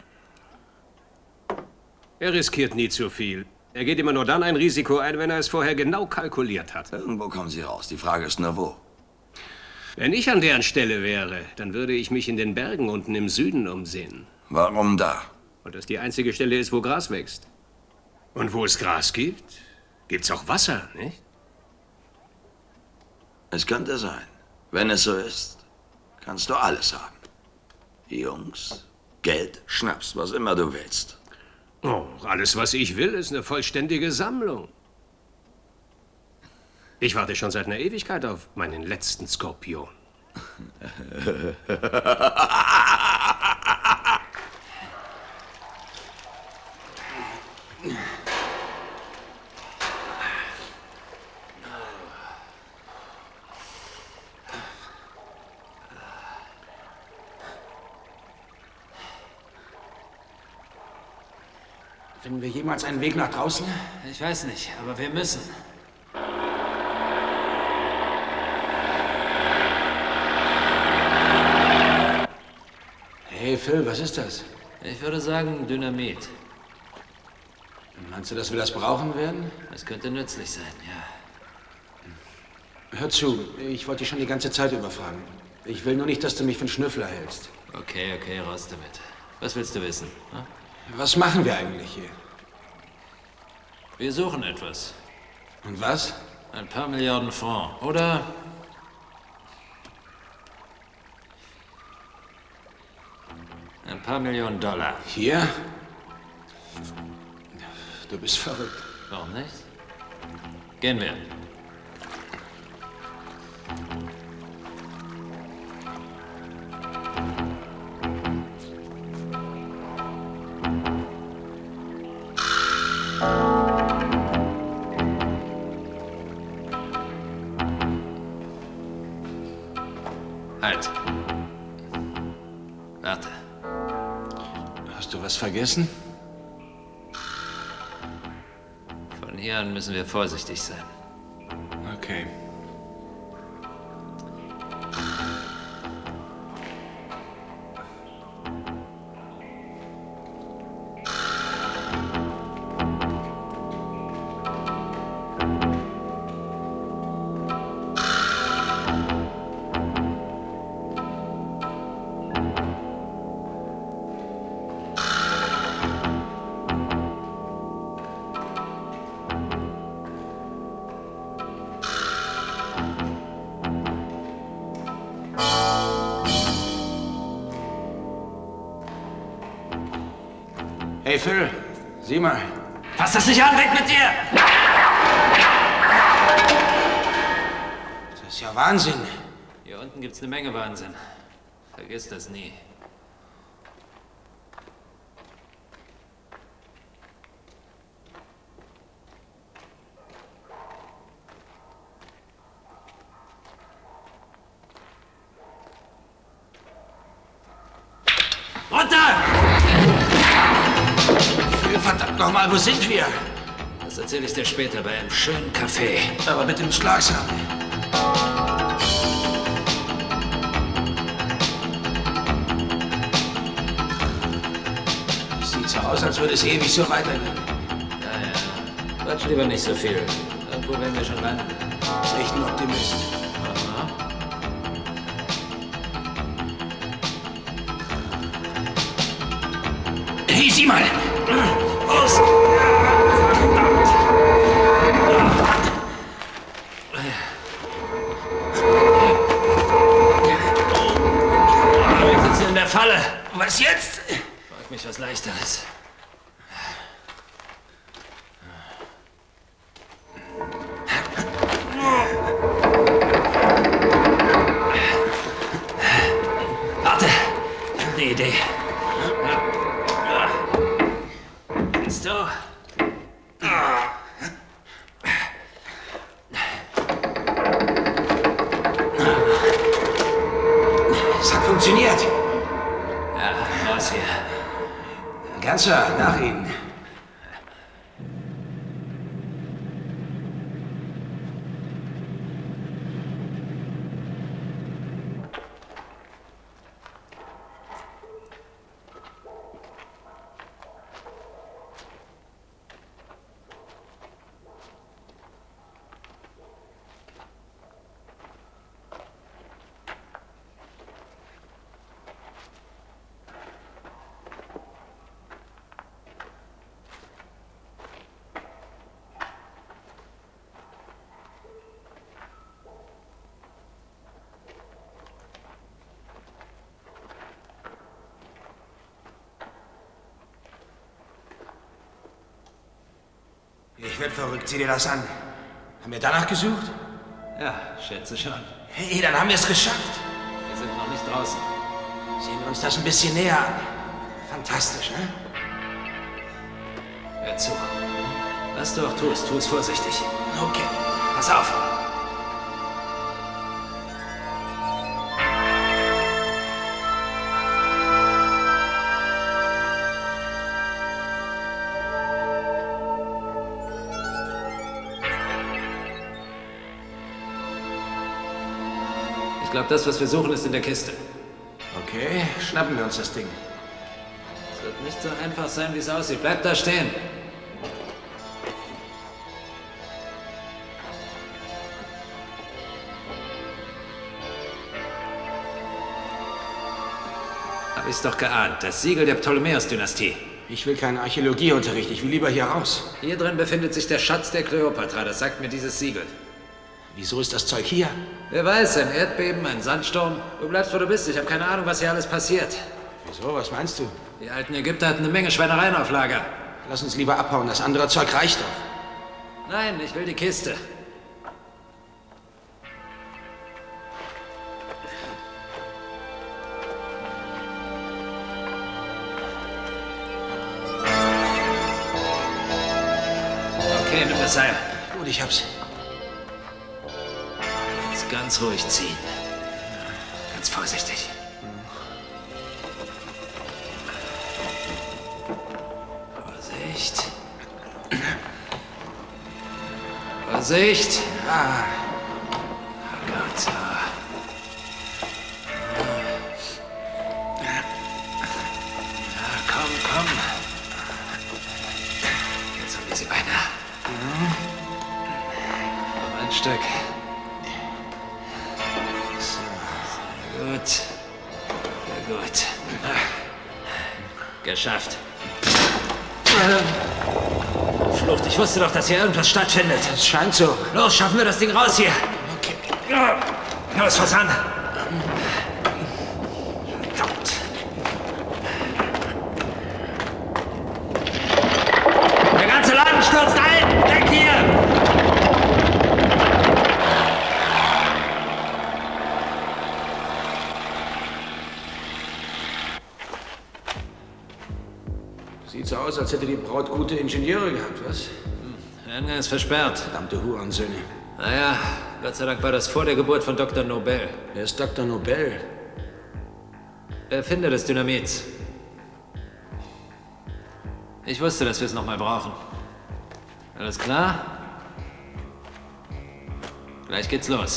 [SPEAKER 2] Er riskiert nie zu viel. Er geht immer nur dann ein Risiko ein, wenn er es vorher genau kalkuliert hat.
[SPEAKER 9] Irgendwo kommen Sie raus. Die Frage ist nur, wo.
[SPEAKER 2] Wenn ich an deren Stelle wäre, dann würde ich mich in den Bergen unten im Süden umsehen.
[SPEAKER 9] Warum da?
[SPEAKER 2] Und das die einzige Stelle ist, wo Gras wächst. Und wo es Gras gibt, gibt's auch Wasser, nicht?
[SPEAKER 9] Es könnte sein. Wenn es so ist, kannst du alles haben. Jungs, Geld, Schnaps, was immer du willst.
[SPEAKER 2] Oh, alles, was ich will, ist eine vollständige Sammlung. Ich warte schon seit einer Ewigkeit auf meinen letzten Skorpion.
[SPEAKER 7] Finden wir jemals einen Weg nach draußen?
[SPEAKER 3] Ich weiß nicht, aber wir müssen.
[SPEAKER 7] Hey Phil, was ist das?
[SPEAKER 3] Ich würde sagen Dynamit.
[SPEAKER 7] Meinst du, dass wir das brauchen werden?
[SPEAKER 3] Es könnte nützlich sein, ja.
[SPEAKER 7] Hör zu, ich wollte dich schon die ganze Zeit überfragen. Ich will nur nicht, dass du mich für einen Schnüffler hältst.
[SPEAKER 3] Okay, okay, raus damit. Was willst du wissen? Hm?
[SPEAKER 7] Was machen wir eigentlich hier?
[SPEAKER 3] Wir suchen etwas.
[SPEAKER 7] Und was?
[SPEAKER 3] Ein paar Milliarden Francs, oder? Ein paar Millionen Dollar.
[SPEAKER 7] Hier? Du bist verrückt.
[SPEAKER 3] Warum nicht? Gehen wir. Halt. Warte.
[SPEAKER 7] Hast du was vergessen?
[SPEAKER 3] Von hier an müssen wir vorsichtig sein.
[SPEAKER 7] Okay. Hey Phil, sieh mal.
[SPEAKER 3] Fass das nicht an, weg mit dir!
[SPEAKER 7] Das ist ja Wahnsinn.
[SPEAKER 3] Hier unten gibt's eine Menge Wahnsinn. Vergiss das nie. Runter!
[SPEAKER 7] Verdammt nochmal, wo sind wir?
[SPEAKER 3] Das erzähle ich dir später bei einem schönen Café.
[SPEAKER 7] Aber bitte mit Schlagsam. Sieht so aus, als würde es ewig so weitergehen.
[SPEAKER 3] Ja, ja. Quatsch lieber nicht so viel. Irgendwo werden wir schon landen.
[SPEAKER 7] Ist echt ein Optimist.
[SPEAKER 3] Aha.
[SPEAKER 7] Hey, sieh mal! Los!
[SPEAKER 3] Wir sitzen in der Falle.
[SPEAKER 7] Was jetzt?
[SPEAKER 3] Frag mich was Leichteres.
[SPEAKER 7] Warte! Eine Idee.
[SPEAKER 3] Willst du?
[SPEAKER 7] Es hat funktioniert.
[SPEAKER 3] Ja, raus hier.
[SPEAKER 7] Ganzer, nach Ihnen.
[SPEAKER 5] Ich werd verrückt. Sieh dir das an. Haben wir danach gesucht?
[SPEAKER 3] Ja, schätze schon.
[SPEAKER 5] Hey, dann haben wir es geschafft.
[SPEAKER 3] Wir sind noch nicht draußen.
[SPEAKER 5] Sehen wir uns das ein bisschen näher an. Fantastisch, ne?
[SPEAKER 3] Hör zu. Was du auch tust, tu es vorsichtig.
[SPEAKER 5] Okay, pass auf.
[SPEAKER 3] Ich glaube, das, was wir suchen, ist in der Kiste.
[SPEAKER 5] Okay, schnappen wir uns das Ding.
[SPEAKER 3] Es wird nicht so einfach sein, wie es aussieht. Bleib da stehen. Hab ich's doch geahnt. Das Siegel der Ptolemäus-Dynastie.
[SPEAKER 5] Ich will keinen Archäologieunterricht. Ich will lieber hier raus.
[SPEAKER 3] Hier drin befindet sich der Schatz der Kleopatra. Das sagt mir dieses Siegel.
[SPEAKER 5] Wieso ist das Zeug hier?
[SPEAKER 3] Wer weiß, ein Erdbeben, ein Sandsturm. Du bleibst, wo du bist. Ich habe keine Ahnung, was hier alles passiert.
[SPEAKER 5] Wieso? Was meinst du?
[SPEAKER 3] Die alten Ägypter hatten eine Menge Schweinereien auf Lager.
[SPEAKER 5] Lass uns lieber abhauen. Das andere Zeug reicht doch.
[SPEAKER 3] Nein, ich will die Kiste. Okay, nimm das Seil.
[SPEAKER 5] Gut, ich hab's.
[SPEAKER 3] Jetzt ganz ruhig ziehen. Ganz vorsichtig. Vorsicht. Vorsicht.
[SPEAKER 5] Ah.
[SPEAKER 3] Oh Gott. Ah. Ja, komm, komm. Jetzt haben wir sie beinahe. Noch ein Stück. Sehr gut. Sehr gut. Geschafft. Flucht, ich wusste doch, dass hier irgendwas stattfindet.
[SPEAKER 5] Es scheint so.
[SPEAKER 3] Los, schaffen wir das Ding raus hier.
[SPEAKER 5] Okay.
[SPEAKER 3] Los, fass an. Verdammt. Der ganze Laden stürzt ein. Weg hier.
[SPEAKER 5] Sieht so aus, als hätte die Braut gute Ingenieure gehabt, was?
[SPEAKER 3] Der Eingang ist versperrt.
[SPEAKER 5] Verdammte Hurensöhne.
[SPEAKER 3] Naja, Gott sei Dank war das vor der Geburt von Doktor Nobel.
[SPEAKER 5] Wer ist Doktor Nobel?
[SPEAKER 3] Der Erfinder des Dynamits. Ich wusste, dass wir es noch mal brauchen. Alles klar? Gleich geht's los.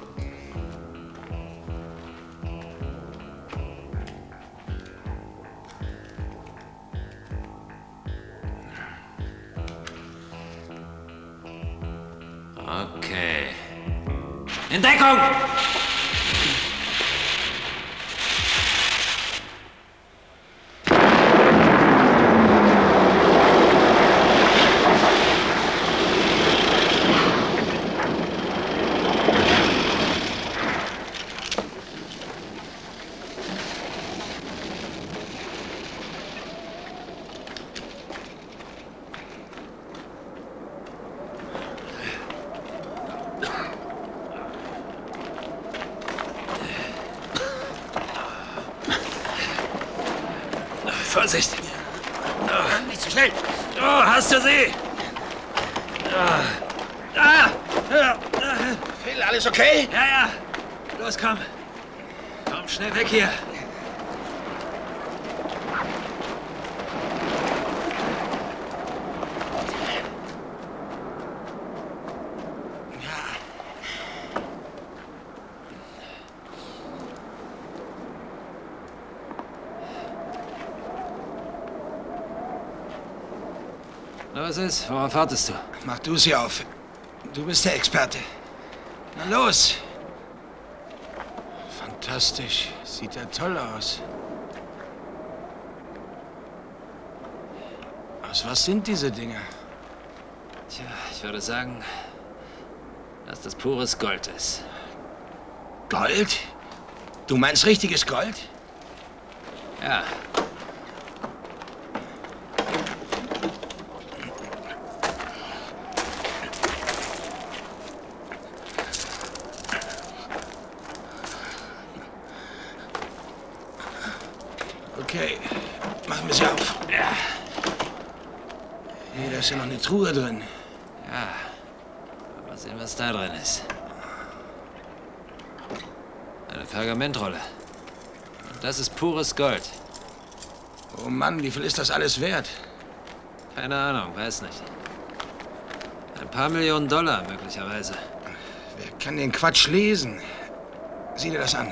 [SPEAKER 3] Okay. In Deckung! Vorsicht! Oh, nicht zu schnell! Oh, hast du sie? Oh. Ah!
[SPEAKER 5] Phil, alles okay?
[SPEAKER 3] Ja, ja. Los, komm. Komm schnell weg hier. Was ist? Worauf wartest du?
[SPEAKER 5] Mach du sie auf. Du bist der Experte. Na los! Fantastisch. Sieht ja toll aus. Aus was sind diese Dinger?
[SPEAKER 3] Tja, ich würde sagen, dass das pures Gold ist.
[SPEAKER 5] Gold? Du meinst richtiges Gold?
[SPEAKER 3] Ja.
[SPEAKER 7] Machen wir sie auf. Ja. Hey, da ist ja noch eine Truhe drin.
[SPEAKER 3] Ja. Mal sehen, was da drin ist. Eine Pergamentrolle. Und das ist pures Gold.
[SPEAKER 7] Oh Mann, wie viel ist das alles wert?
[SPEAKER 3] Keine Ahnung, weiß nicht. Ein paar Millionen Dollar, möglicherweise.
[SPEAKER 7] Wer kann den Quatsch lesen? Sieh dir das an.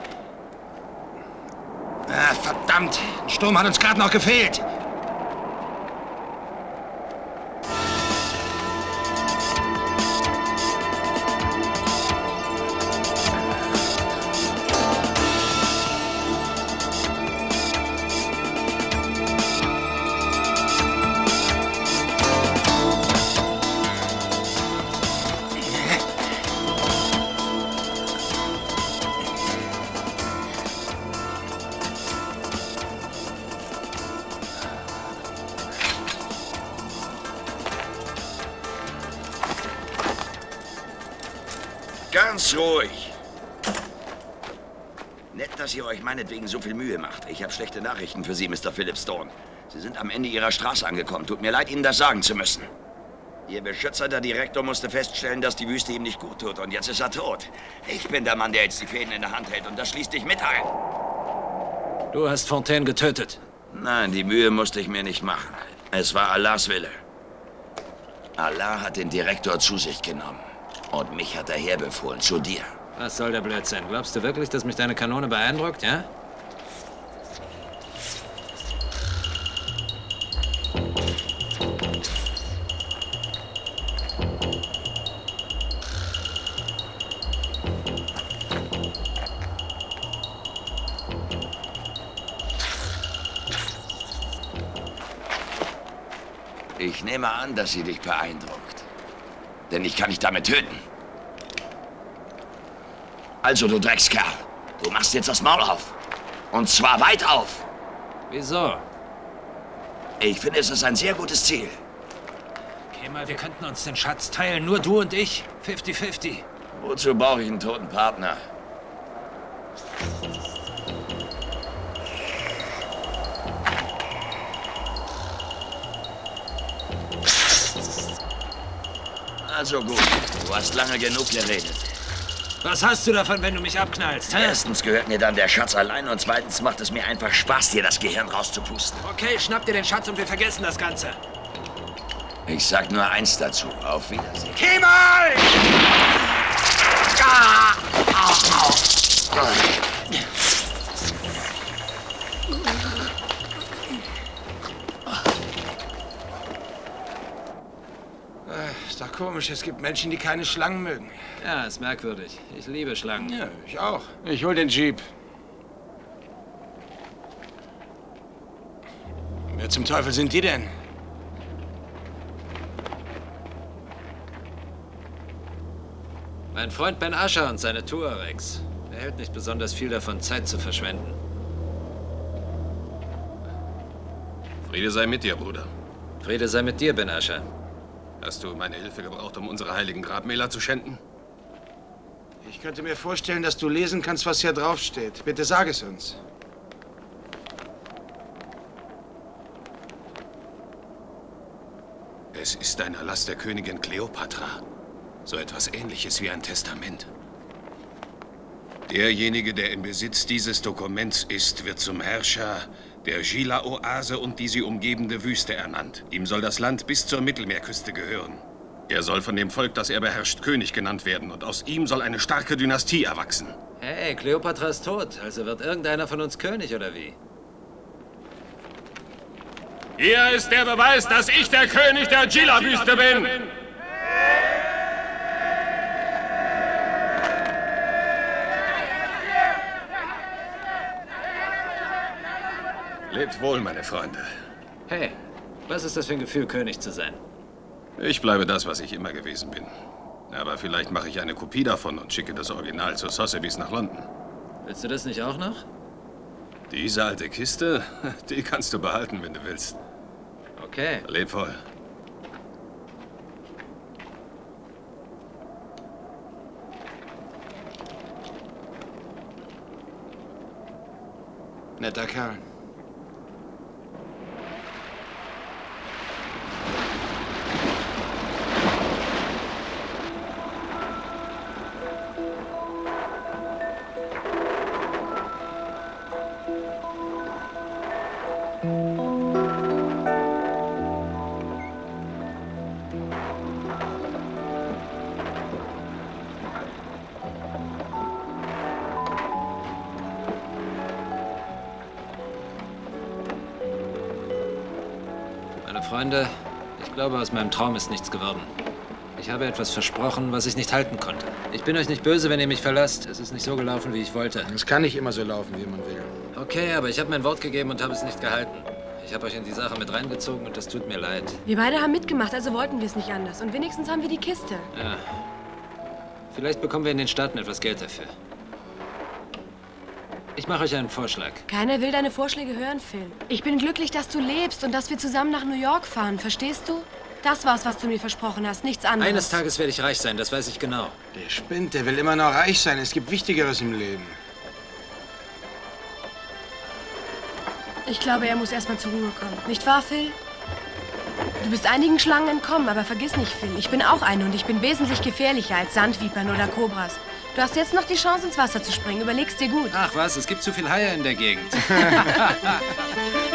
[SPEAKER 7] Ah, verdammt! Ein Sturm hat uns gerade noch gefehlt.
[SPEAKER 9] Ganz ruhig. Nett, dass ihr euch meinetwegen so viel Mühe macht. Ich habe schlechte Nachrichten für Sie, Mister Philip Stone. Sie sind am Ende Ihrer Straße angekommen. Tut mir leid, Ihnen das sagen zu müssen. Ihr Beschützer, der Direktor, musste feststellen, dass die Wüste ihm nicht gut tut. Und jetzt ist er tot. Ich bin der Mann, der jetzt die Fäden in der Hand hält. Und das schließt dich mit ein.
[SPEAKER 3] Du hast Fontaine getötet.
[SPEAKER 9] Nein, die Mühe musste ich mir nicht machen. Es war Allahs Wille. Allah hat den Direktor zu sich genommen. Und mich hat er herbefohlen, zu dir.
[SPEAKER 3] Was soll der Blödsinn? Glaubst du wirklich, dass mich deine Kanone beeindruckt, ja?
[SPEAKER 9] Ich nehme an, dass sie dich beeindruckt. Denn ich kann dich damit töten. Also, du Dreckskerl, du machst jetzt das Maul auf. Und zwar weit auf.
[SPEAKER 3] Wieso?
[SPEAKER 9] Ich finde, es ist ein sehr gutes Ziel.
[SPEAKER 3] Okay, mal, wir könnten uns den Schatz teilen, nur du und ich. fünfzig fünfzig.
[SPEAKER 9] Wozu brauche ich einen toten Partner? Also gut, du hast lange genug geredet.
[SPEAKER 3] Was hast du davon, wenn du mich abknallst, hä?
[SPEAKER 9] Erstens gehört mir dann der Schatz allein und zweitens macht es mir einfach Spaß, dir das Gehirn rauszupusten.
[SPEAKER 3] Okay, schnapp dir den Schatz und wir vergessen das Ganze.
[SPEAKER 9] Ich sag nur eins dazu. Auf Wiedersehen.
[SPEAKER 13] Kemal!
[SPEAKER 9] Ah! Au, au.
[SPEAKER 7] Ist doch komisch, es gibt Menschen, die keine Schlangen mögen.
[SPEAKER 3] Ja, ist merkwürdig. Ich liebe Schlangen.
[SPEAKER 7] Ja, ich auch. Ich hol den Jeep. Wer zum Teufel sind die denn?
[SPEAKER 3] Mein Freund Ben Ascher und seine Tuaregs. Er hält nicht besonders viel davon, Zeit zu verschwenden.
[SPEAKER 2] Friede sei mit dir, Bruder.
[SPEAKER 3] Friede sei mit dir, Ben Ascher.
[SPEAKER 2] Hast du meine Hilfe gebraucht, um unsere heiligen Grabmäler zu schänden?
[SPEAKER 7] Ich könnte mir vorstellen, dass du lesen kannst, was hier draufsteht. Bitte sag es uns.
[SPEAKER 2] Es ist ein Erlass der Königin Kleopatra. So etwas Ähnliches wie ein Testament. Derjenige, der im Besitz dieses Dokuments ist, wird zum Herrscher der Gila-Oase und die sie umgebende Wüste ernannt. Ihm soll das Land bis zur Mittelmeerküste gehören. Er soll von dem Volk, das er beherrscht, König genannt werden und aus ihm soll eine starke Dynastie erwachsen.
[SPEAKER 3] Hey, Kleopatra ist tot, also wird irgendeiner von uns König, oder wie?
[SPEAKER 14] Hier ist der Beweis, dass ich der König der Gila-Wüste bin.
[SPEAKER 2] Lebt wohl, meine Freunde.
[SPEAKER 3] Hey, was ist das für ein Gefühl, König zu sein?
[SPEAKER 2] Ich bleibe das, was ich immer gewesen bin. Aber vielleicht mache ich eine Kopie davon und schicke das Original zu Sotheby's nach London.
[SPEAKER 3] Willst du das nicht auch noch?
[SPEAKER 2] Diese alte Kiste, die kannst du behalten, wenn du willst.
[SPEAKER 3] Okay.
[SPEAKER 2] Leb wohl.
[SPEAKER 7] Netter Kerl.
[SPEAKER 3] Meine Freunde, ich glaube, aus meinem Traum ist nichts geworden. Ich habe etwas versprochen, was ich nicht halten konnte. Ich bin euch nicht böse, wenn ihr mich verlasst. Es ist nicht so gelaufen, wie ich wollte.
[SPEAKER 7] Es kann nicht immer so laufen, wie man will.
[SPEAKER 3] Okay, aber ich habe mein Wort gegeben und habe es nicht gehalten. Ich habe euch in die Sache mit reingezogen und das tut mir leid.
[SPEAKER 6] Wir beide haben mitgemacht, also wollten wir es nicht anders. Und wenigstens haben wir die Kiste.
[SPEAKER 3] Ja. Vielleicht bekommen wir in den Staaten etwas Geld dafür. Ich mache euch einen Vorschlag.
[SPEAKER 6] Keiner will deine Vorschläge hören, Phil. Ich bin glücklich, dass du lebst und dass wir zusammen nach New York fahren. Verstehst du? Das war's, was du mir versprochen hast, nichts anderes.
[SPEAKER 3] Eines Tages werde ich reich sein, das weiß ich genau.
[SPEAKER 7] Der spinnt, der will immer noch reich sein. Es gibt Wichtigeres im Leben.
[SPEAKER 6] Ich glaube, er muss erst mal zur Ruhe kommen. Nicht wahr, Phil? Du bist einigen Schlangen entkommen, aber vergiss nicht, Phil, ich bin auch eine und ich bin wesentlich gefährlicher als Sandvipern oder Kobras. Du hast jetzt noch die Chance, ins Wasser zu springen. Überleg's dir gut.
[SPEAKER 3] Ach was, es gibt zu viel Haie in der Gegend.